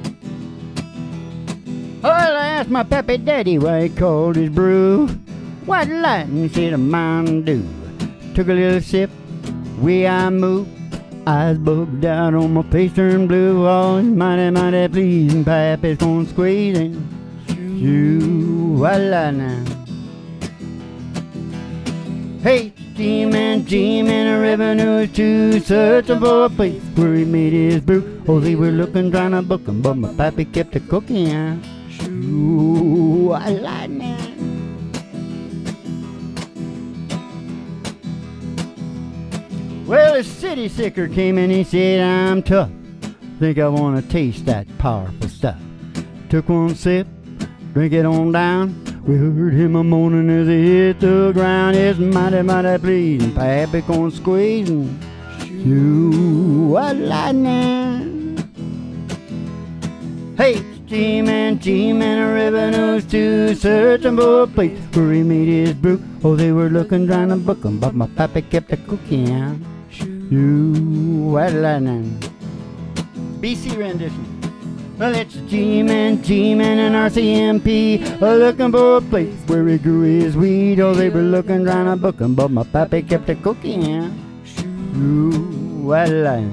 Well, I asked my pappy daddy why he called his brew white lightning, said a Mountain Dew. Took a little sip, way I moved, eyes bugged out on my face turned blue. Oh, mighty, mighty pleasing, pappy's corn squeezing. Shoo, white lightning. Hey, steaming, steaming, a revenue too, searching for a place where he made his brew. Oh, they were looking, trying to book him, but my pappy kept a cooking. Shoo, white lightning. Well, a city slicker came in, he said, I'm tough. Think I want to taste that powerful stuff. Took one sip, drink it on down. We heard him a moaning as he hit the ground. It's mighty, mighty pleasing. Pappy corn squeezing. Shoo, what lightning. Hey, G-Man, G-Man, a revenues too, searching for a place where he made his brew. Oh, they were looking, trying to book him, but my pappy kept a cooking. Shoo, what lightning. B C rendition. Well, it's G-Man, G-Man, and R C M P, uh, looking for a place where he grew his weed. Oh, they were looking, trying to book him, but my pappy kept a cooking. Shoo, what lightning.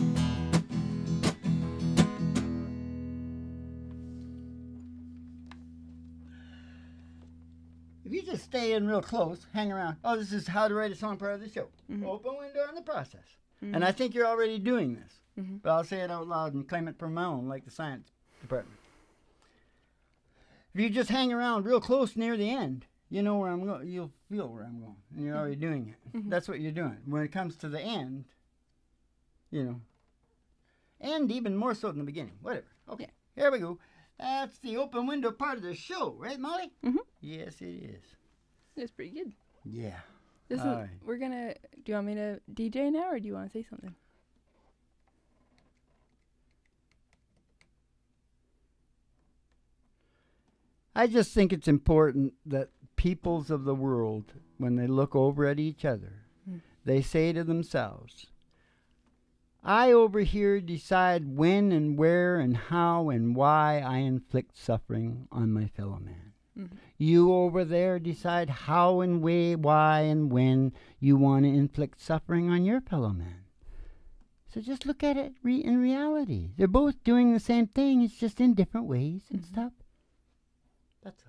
If you just stay in real close, hang around. Oh, this is how to write a song part of the show. Mm-hmm. Open window in the process. Mm-hmm. And I think you're already doing this. Mm-hmm. But I'll say it out loud and claim it for my own, like the science department. If you just hang around real close near the end, you know where I'm going. You'll feel where I'm going. And you're already doing it. Mm-hmm. That's what you're doing. When it comes to the end, you know. And even more so than the beginning. Whatever. Okay. Yeah. Here we go. That's the open window part of the show, right, Molly? Mm-hmm. Yes, it is. That's pretty good. Yeah. This is, right. We're gonna. Do you want me to D J now, or do you want to say something? I just think it's important that peoples of the world, when they look over at each other, mm. they say to themselves, I over here decide when and where and how and why I inflict suffering on my fellow man. Mm-hmm. You over there decide how and way, why and when you want to inflict suffering on your fellow man. So just look at it re- in reality. They're both doing the same thing. It's just in different ways and mm-hmm. stuff. That's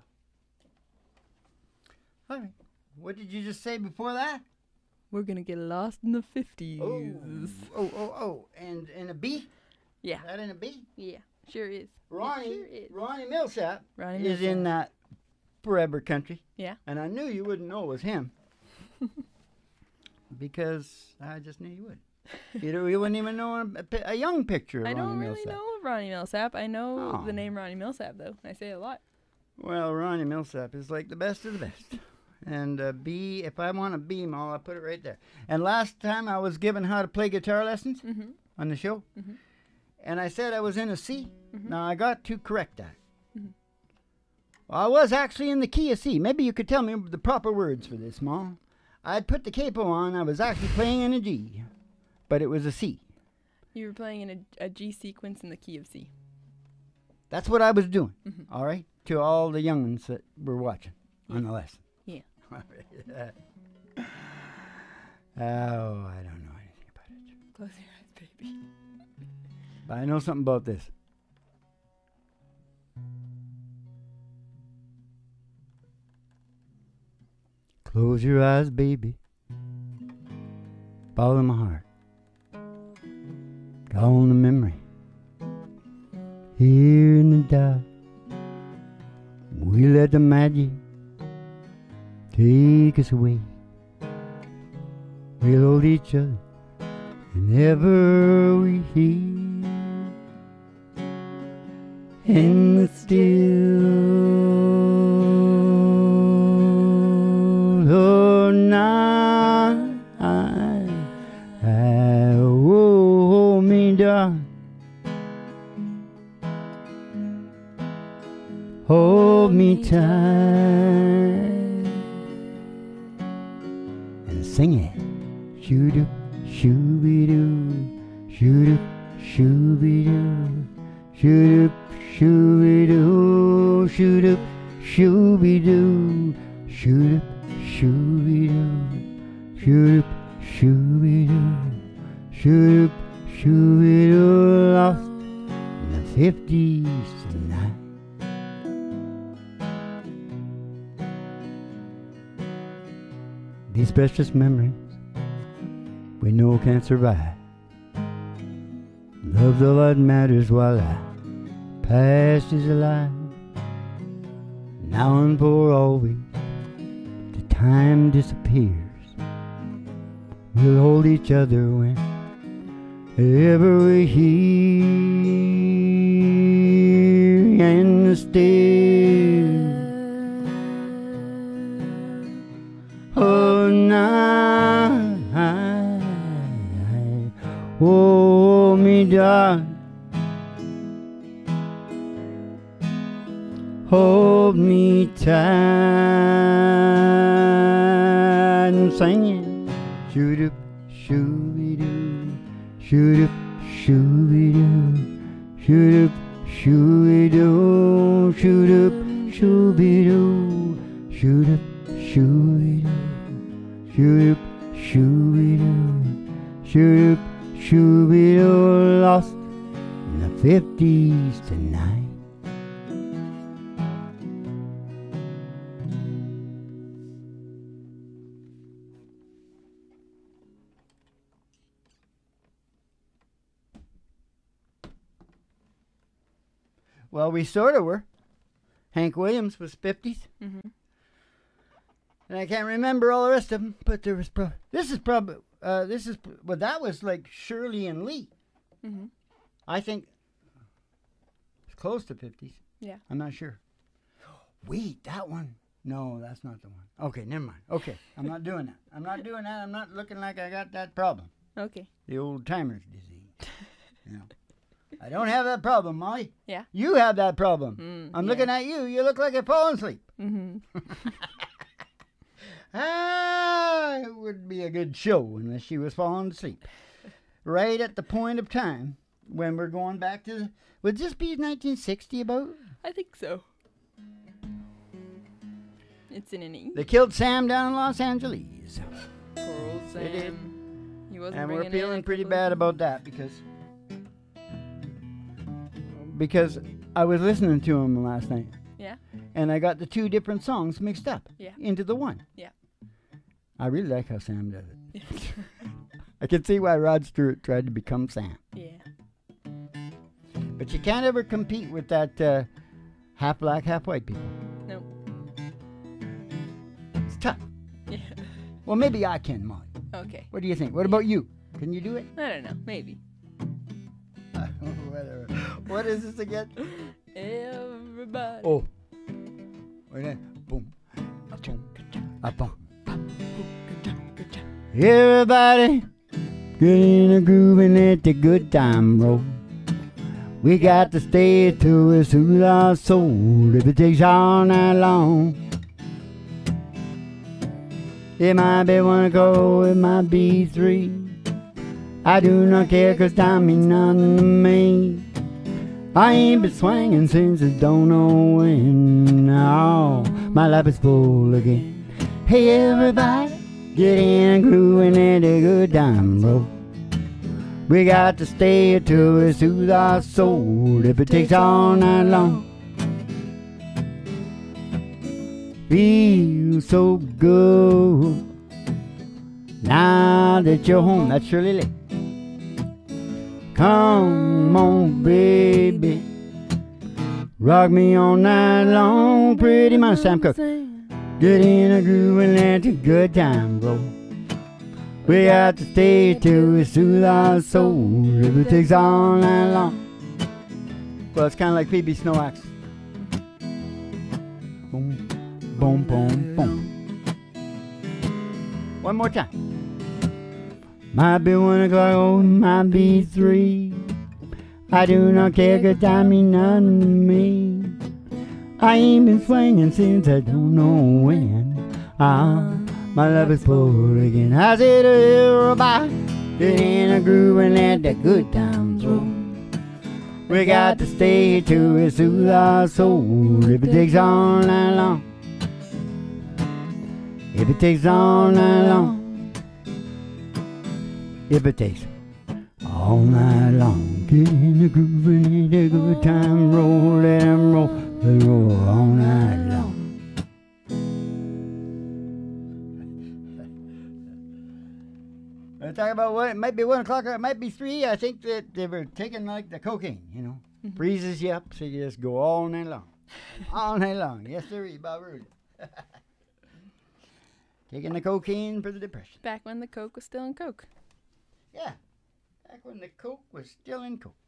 all. All right. What did you just say before that? We're going to get lost in the fifties. Oh, oh, oh, oh. And in a B? Yeah. That in a B? Yeah, sure is. Ronnie, sure is. Ronnie Millsap Ronnie is Millsap. in that Forever Country. Yeah. And I knew you wouldn't know it was him. Because I just knew you would. You, know, you wouldn't even know a, a young picture of I Ronnie don't really Millsap. know Ronnie Millsap. I know Oh. the name Ronnie Millsap, though. I say it a lot. Well, Ronnie Millsap is like the best of the best. And uh, B, if I want a B, Mall, I'll put it right there. And last time I was given how to play guitar lessons mm-hmm. on the show. Mm-hmm. And I said I was in a C. Mm-hmm. Now, I got to correct that. Mm-hmm. Well, I was actually in the key of C. Maybe you could tell me the proper words for this, Mall. I'd put the capo on. I was actually playing in a G. But it was a C. You were playing in a, a G sequence in the key of C. That's what I was doing. Mm-hmm. All right? To all the young'uns that were watching yeah. on the lesson. Yeah. Oh, I don't know anything about it. Close your eyes, baby. But I know something about this. Close your eyes, baby. Follow my heart. Call on the memory. Here in the dark, we let the magic take us away. We'll hold each other whenever we hear in the still of night. Hold me, darling. Hold me tight. Sing it. Shoo-doo, shoo-be-doo, shoo-doo, shoo-be-doo, shoo-doo, shoo-be-doo, shoo-doo, shoo-be-doo, shoo-doo, shoo-be-doo, shoo-doo, shoo-be-doo, shoo-doo, shoo-be-doo, lost in the fifties tonight. These precious memories we know can't survive. Love's all that matters while our past is alive. Now and for always, the time disappears. We'll hold each other whenever we're here in the still hold me, darling. Hold me tight and singing. Shoot up, shooby doo, shoot up, shooby doo, shoot up, shooby doo, shoot up, shooby doo, shoot up, shooby doo, shoot up, shooby doo, shoot up, shooby doo. Lost in the fifties tonight. Well, we sort of were. Hank Williams was fifties. Mm-hmm. And I can't remember all the rest of them, but there was pro- this is probably, uh, this is, well, that was like Shirley and Lee. Mm-hmm. I think it's close to fifties. Yeah. I'm not sure. Wait, that one. No, that's not the one. Okay, never mind. Okay, I'm not doing that. I'm not doing that. I'm not looking like I got that problem. Okay. The old timer's disease. You know. I don't have that problem, Molly. Yeah. You have that problem. Mm, I'm yeah. looking at you. You look like you're falling asleep. Mm-hmm. Ah, it would be a good show unless she was falling asleep. Right at the point of time when we're going back to... The, would this be nineteen sixty about? I think so. It's in an E. They killed Sam down in Los Angeles. Poor old Sam. They did. He wasn't And we're bringing in feeling a pretty couple bad of- about that because... Because I was listening to him last night. Yeah. And I got the two different songs mixed up Yeah. into the one. Yeah. I really like how Sam does it. I can see why Rod Stewart tried to become Sam. Yeah. But you can't ever compete with that uh, half black, half white people. Nope. It's tough. Yeah. Well, maybe I can, Molly. Okay. What do you think? What about you? Can you do it? I don't know. Maybe. Whatever. What is this again? Everybody. Oh. Wait a minute. Boom. A boom. A boom. Everybody get in a groove and let the good time roll. We got to stay till we soothe our soul. If it takes all night long, it might be one o'clock, it might be three. I do not care, cause time means nothing to me. I ain't been swinging since I don't know when. Now my life is full again. Hey everybody, get in a groove and let the good time roll. We got to stay till we soothe our soul. If it takes all night long, feel so good. Now that you're home, that's Shirley Lee. Come on, baby, rock me all night long. Pretty much Sam Cooke. Get in a groove and let the good time roll. We got to stay till we soothe our soul. If it takes all night long. Well, it's kind of like Phoebe Snow-Axe. Boom, boom, boom, boom. One more time. Might be one o'clock, oh, might be three. I do not care, cause time means nothing to me. I ain't been swinging since I don't know when. Ah, my love is full again. I said to everybody, get in a groove and let the good times roll. We got to stay till we soothe our soul. If it takes all night long, if it takes all night long, if it takes all night long, get in the groove and let the good time roll. Let 'em roll, let 'em roll all night long. Let's talk about what it might be one o'clock or it might be three. I think that they were taking like the cocaine, you know, Mm-hmm. freezes you up so you just go all night long, all night long. Yes, sir, Bob Rude. Taking the cocaine for the depression. Back when the Coke was still in Coke. Yeah, back when the Coke was still in Coke.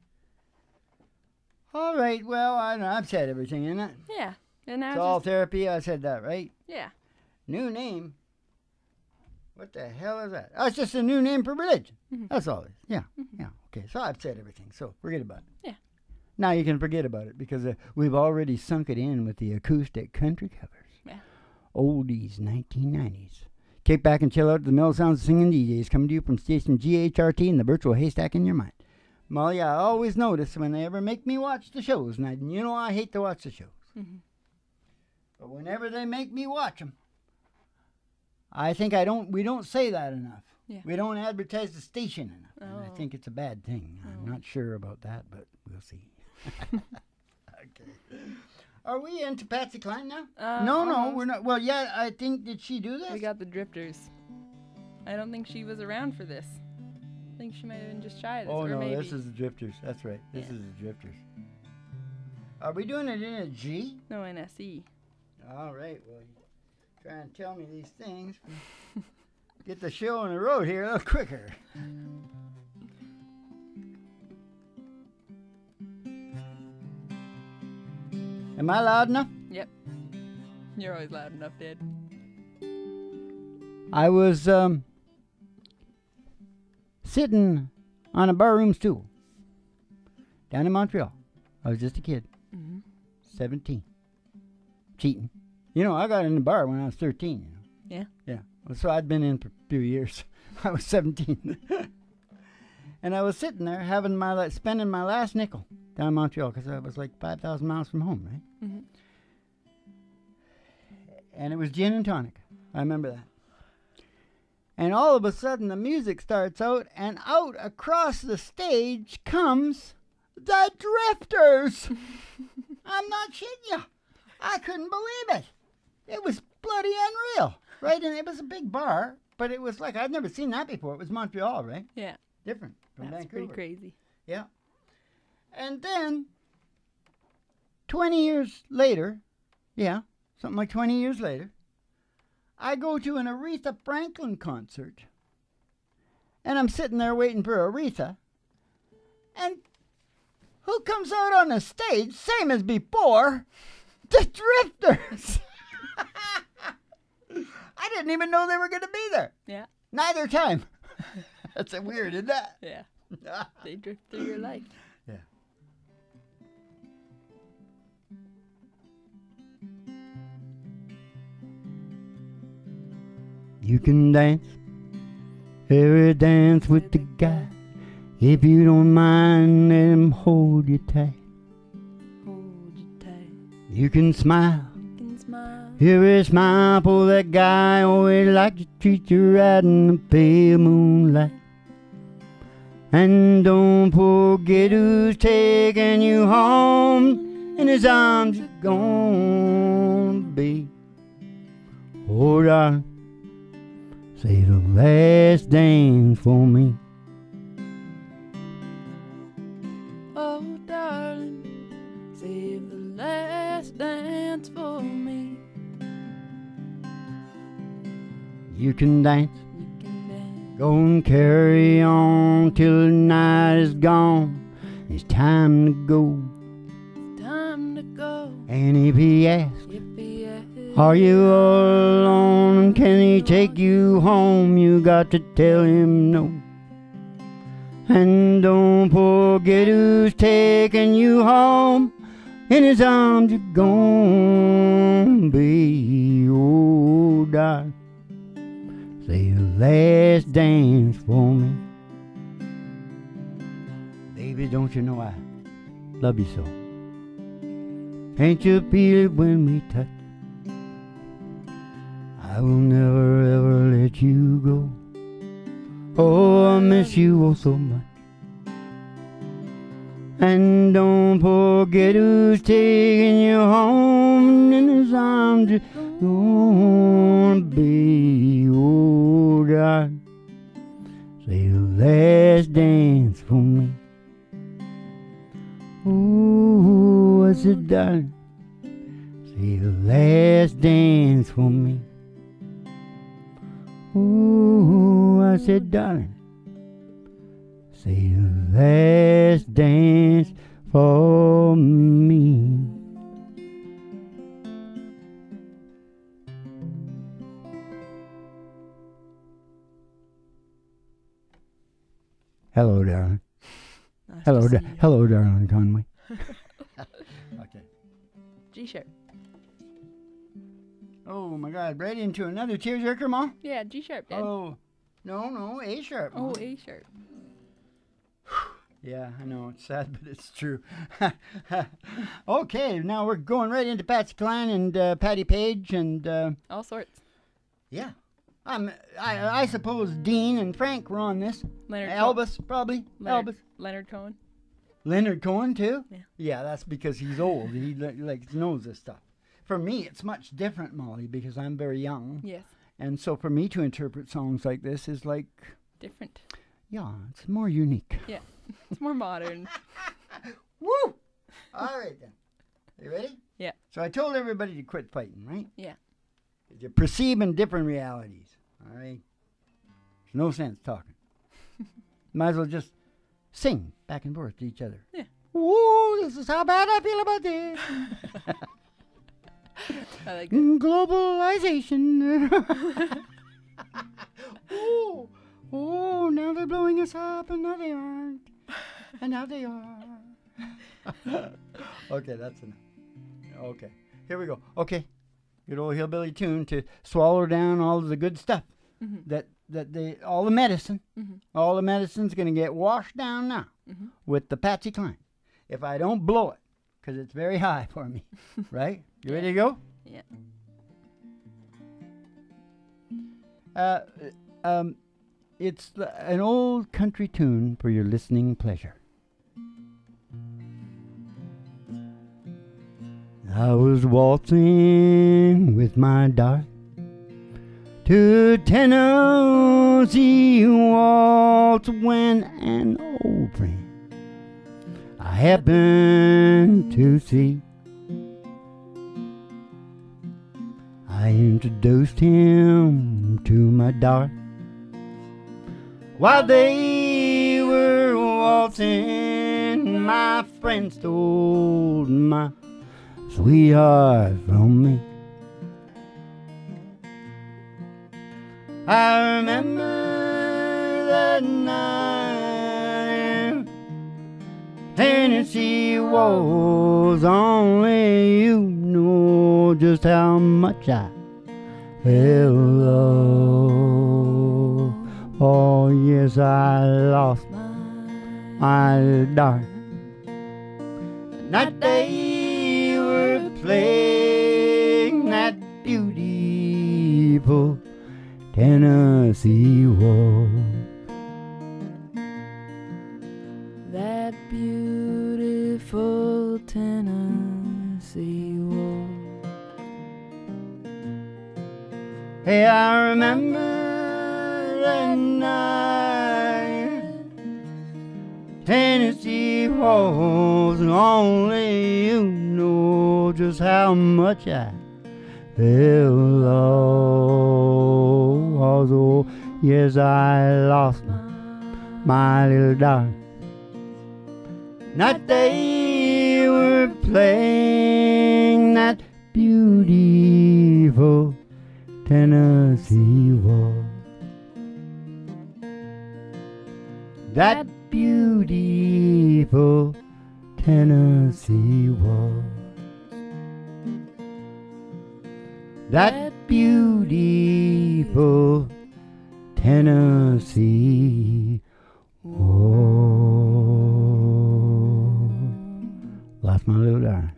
All right, well, I don't know, I've said everything, isn't it? Yeah. And now It's it's all just, therapy. I said that, right? yeah. New name. What the hell is that? Oh, it's just a new name for religion. Mm-hmm. That's all it is. Yeah, Mm-hmm. yeah. Okay, so I've said everything. So forget about it. Yeah. Now you can forget about it because uh, we've already sunk it in with the acoustic country covers. Yeah. Oldies, nineteen nineties. Kick back and chill out to the mill sounds of singing D Js coming to you from station G H R T and the virtual haystack in your mind. Molly, I always notice when they ever make me watch the shows, and I, you know I hate to watch the shows. Mm-hmm. But whenever they make me watch them, I think I don't. We don't say that enough. Yeah. We don't advertise the station enough. And I Oh. think it's a bad thing. I'm Oh. not sure about that, but we'll see. Okay. Are we into Patsy Cline now? Uh, no, no, almost. we're not. Well, yeah, I think, did she do this? We got the Drifters. I don't think she was around for this. I think she might have been just shy of this. oh, or no, maybe. this is the Drifters. That's right. This Yeah. is the Drifters. Are we doing it in a G? No, in S E. All right, well, you try and tell me these things. Get the show on the road here a little quicker. Am I loud enough? Yep. You're always loud enough, Dad. I was um, sitting on a barroom stool down in Montreal. I was just a kid, Mm-hmm. seventeen, cheating. You know, I got in the bar when I was thirteen, you know. Yeah. Yeah. Well, so I'd been in for a few years. I was seventeen. And I was sitting there having my, like, spending my last nickel down in Montreal because I was like five thousand miles from home, right? Mm-hmm. And it was gin and tonic. I remember that. And all of a sudden the music starts out, and out across the stage comes the Drifters. I'm not shitting you. I couldn't believe it. It was bloody unreal, right? And it was a big bar, but it was like, I'd never seen that before. It was Montreal, right? Yeah. Different from That's Vancouver. pretty crazy. Yeah. And then, twenty years later, yeah, something like twenty years later, I go to an Aretha Franklin concert, and I'm sitting there waiting for Aretha, and who comes out on the stage, same as before? The Drifters! I didn't even know they were going to be there. Yeah. Neither time. That's a weird, isn't that? Yeah. They drift through your life. Yeah. You can dance, every dance with the guy. If you don't mind, let him hold you tight. Hold you tight. You can smile, You can smile. every smile for that guy. Always like to treat you right in the pale moonlight. And don't forget who's taking you home. In his arms you're gonna be. Oh, darling, say the last dance for me. Oh, darling, save the last dance for me. You can dance, You can dance. go and carry on till the night is gone. It's time to go. It's time to go. And if he asks, If he asks, are you all alone? Can he take you home? You got to tell him no. And don't forget who's taking you home. In his arms you're gonna be. Oh, darling, say the last dance for me. Baby, don't you know I love you so? Can't you feel it when we touch? I will never ever let you go. Oh, I miss you oh so much. And don't forget who's taking you home. In his arms you're gonna be. Oh, darling, say the last dance for me. Oh, I said, darling, say the last dance for me. Ooh, I said, darling, say the last dance for me. Hello, darling. Nice Hello, to see da- you. hello, darling Conway. Okay. G sharp. Oh my God! Right into another tearjerker, Mom. Yeah, G sharp, Dad. Oh, no, no, A sharp. Oh, Mom. A sharp. Yeah, I know it's sad, but it's true. Okay, now we're going right into Patsy Cline and uh, Patty Page and uh, All sorts. yeah. I'm, I, I suppose Dean and Frank were on this. Leonard Elvis, probably. Leonard, Elvis. Leonard Cohen. Leonard Cohen, too? Yeah. Yeah, that's because he's old. He li- like knows this stuff. For me, it's much different, Molly, because I'm very young. Yes. And so for me to interpret songs like this is like, Different. yeah, it's more unique. Yeah. It's more modern. Woo! All right, then. You ready? Yeah. So I told everybody to quit fighting, right? Yeah. You're perceiving different realities, all right? There's no sense talking. Might as well just sing back and forth to each other. Yeah. Woo, this is how bad I feel about this. I like it. Globalization. Oh, oh, now they're blowing us up, and now they aren't. And now they are. Okay, that's enough. Okay, here we go. Okay, good old hillbilly tune to swallow down all of the good stuff. Mm-hmm. That that they all the medicine, Mm-hmm. all the medicine's gonna get washed down now Mm-hmm. with the Patsy Cline. If I don't blow it, because it's very high for me, right? You ready to go? Yeah. Uh, um, it's the, an old country tune for your listening pleasure. I was waltzing with my dark to Tennessee waltz when an old friend I happened to see. I introduced him to my dark while they were waltzing. My friend stole my sweetheart from me. I remember that night Tennessee was, only you know just how much I fell love. Oh yes, I lost my dark. That they were playing that beautiful Tennessee waltz. That beautiful Tennessee waltz. Hey, I remember that night Tennessee waltz, only you know just how much I fell lost. Oh, yes, I lost my, my little darling. Not they were playing that beautiful Tennessee waltz. That beautiful Tennessee waltz. That beautiful Tennessee waltz. Lost my little darling.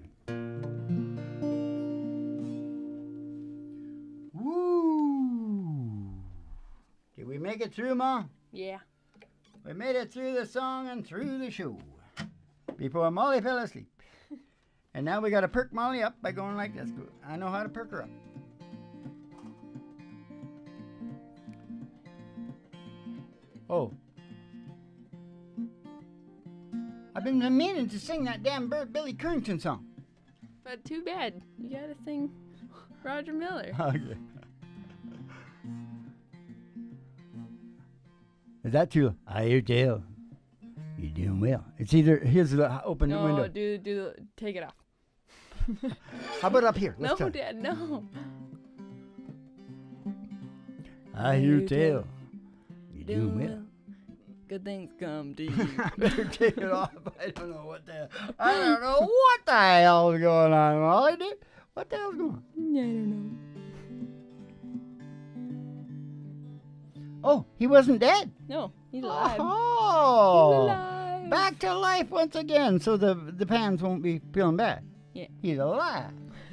Woo! Did we make it through, Ma? Yeah. We made it through the song and through the show before Molly fell asleep. And now we got to perk Molly up by going like this. I know how to perk her up. Oh. I've been meaning to sing that damn Bird Billy Currington song. But too bad. You gotta sing Roger Miller. Okay. Is that too? I hear tell. You're doing well. It's either here's the open No, window. do do the, take it off. How about up here? No, Let's try. Dad, no. I hear tell. You're doing well. good things come to you. I better take it off. I don't know what the I don't know what the hell's going on, Molly. What the hell's going on? Yeah, I don't know. Oh, he wasn't dead. No, he's alive. Oh, He's alive. back to life once again, so the the pans won't be feeling bad. Yeah. He's alive.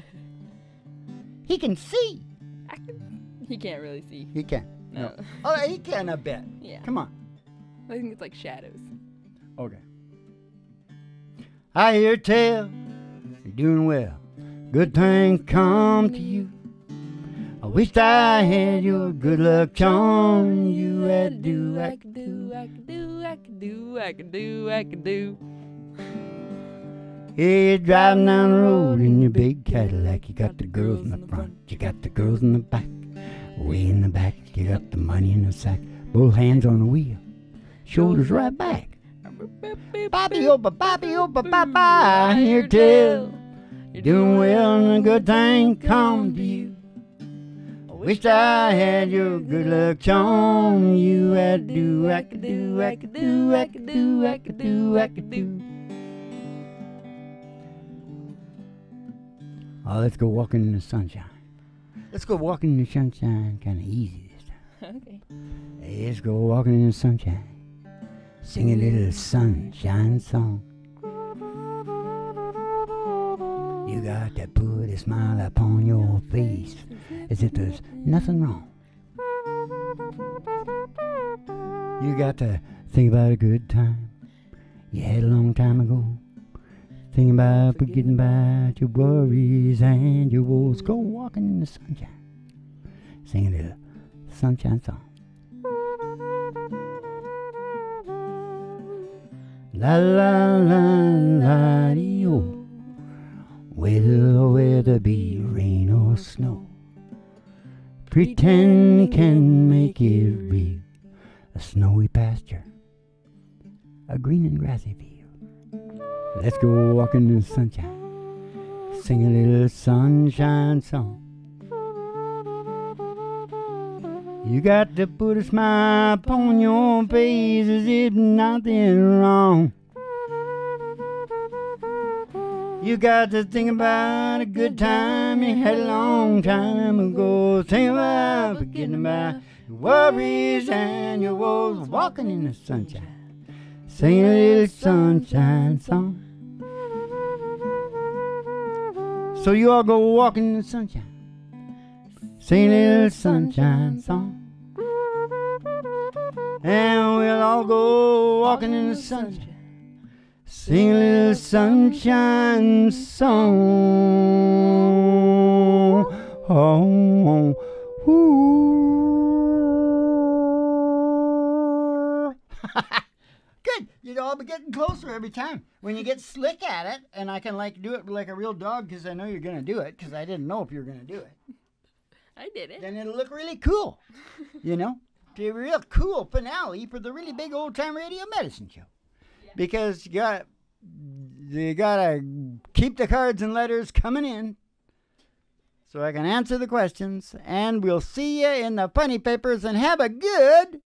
He can see. I can, he can't really see. He can. No. Oh, he can a bit. Yeah. Come on. I think it's like shadows. Okay. I hear tell you're doing well. Good things come to you. I wished I had your good luck charm. You had to do, I could do, I could do, I could do, I could do, I could do. Hey, you're driving down the road in your big Cadillac. You got the girls in the front, you got the girls in the back. Way in the back, you got the money in the sack. Both hands on the wheel, shoulders right back. Bobby, oh, Bobby, oh, Bobby, I hear tell you're doing well and a good thing come to you. I wished I had your good luck charm. You had to do, I could do, I could do, I could do, I could do, I could do. Oh, let's go walking in the sunshine. Let's go walking in the sunshine kind of easy this time. Okay. Hey, let's go walking in the sunshine. Sing a little sunshine song. You got to put a smile upon your face as if there's nothing wrong. You got to think about a good time you had a long time ago. Think about forgetting about your worries and your woes. Go walking in the sunshine. Sing a little sunshine song. La la la la dee oh. Whether or whether be rain or snow, pretend can make it real. A snowy pasture, a green and grassy field. Let's go walking in the sunshine. Sing a little sunshine song. You got to put a smile upon your face as if nothing wrong. You got to think about a good time you had a long time ago. Think about forgetting about your worries and your woes. Walking in the sunshine. Sing a little sunshine song. So you all go walking in the sunshine. Sing a little sunshine song. And we'll all go walking in the sunshine. Sing a little sunshine song. Oh, oh, ooh. Good. You'd all be getting closer every time. When you get slick at it, and I can like do it like a real dog because I know you're going to do it because I didn't know if you were going to do it. I did it. Then it'll look really cool. You know? Be a real cool finale for the really big old time radio medicine show. Yeah. Because you got you gotta keep the cards and letters coming in so I can answer the questions, and we'll see you in the funny papers, and have a good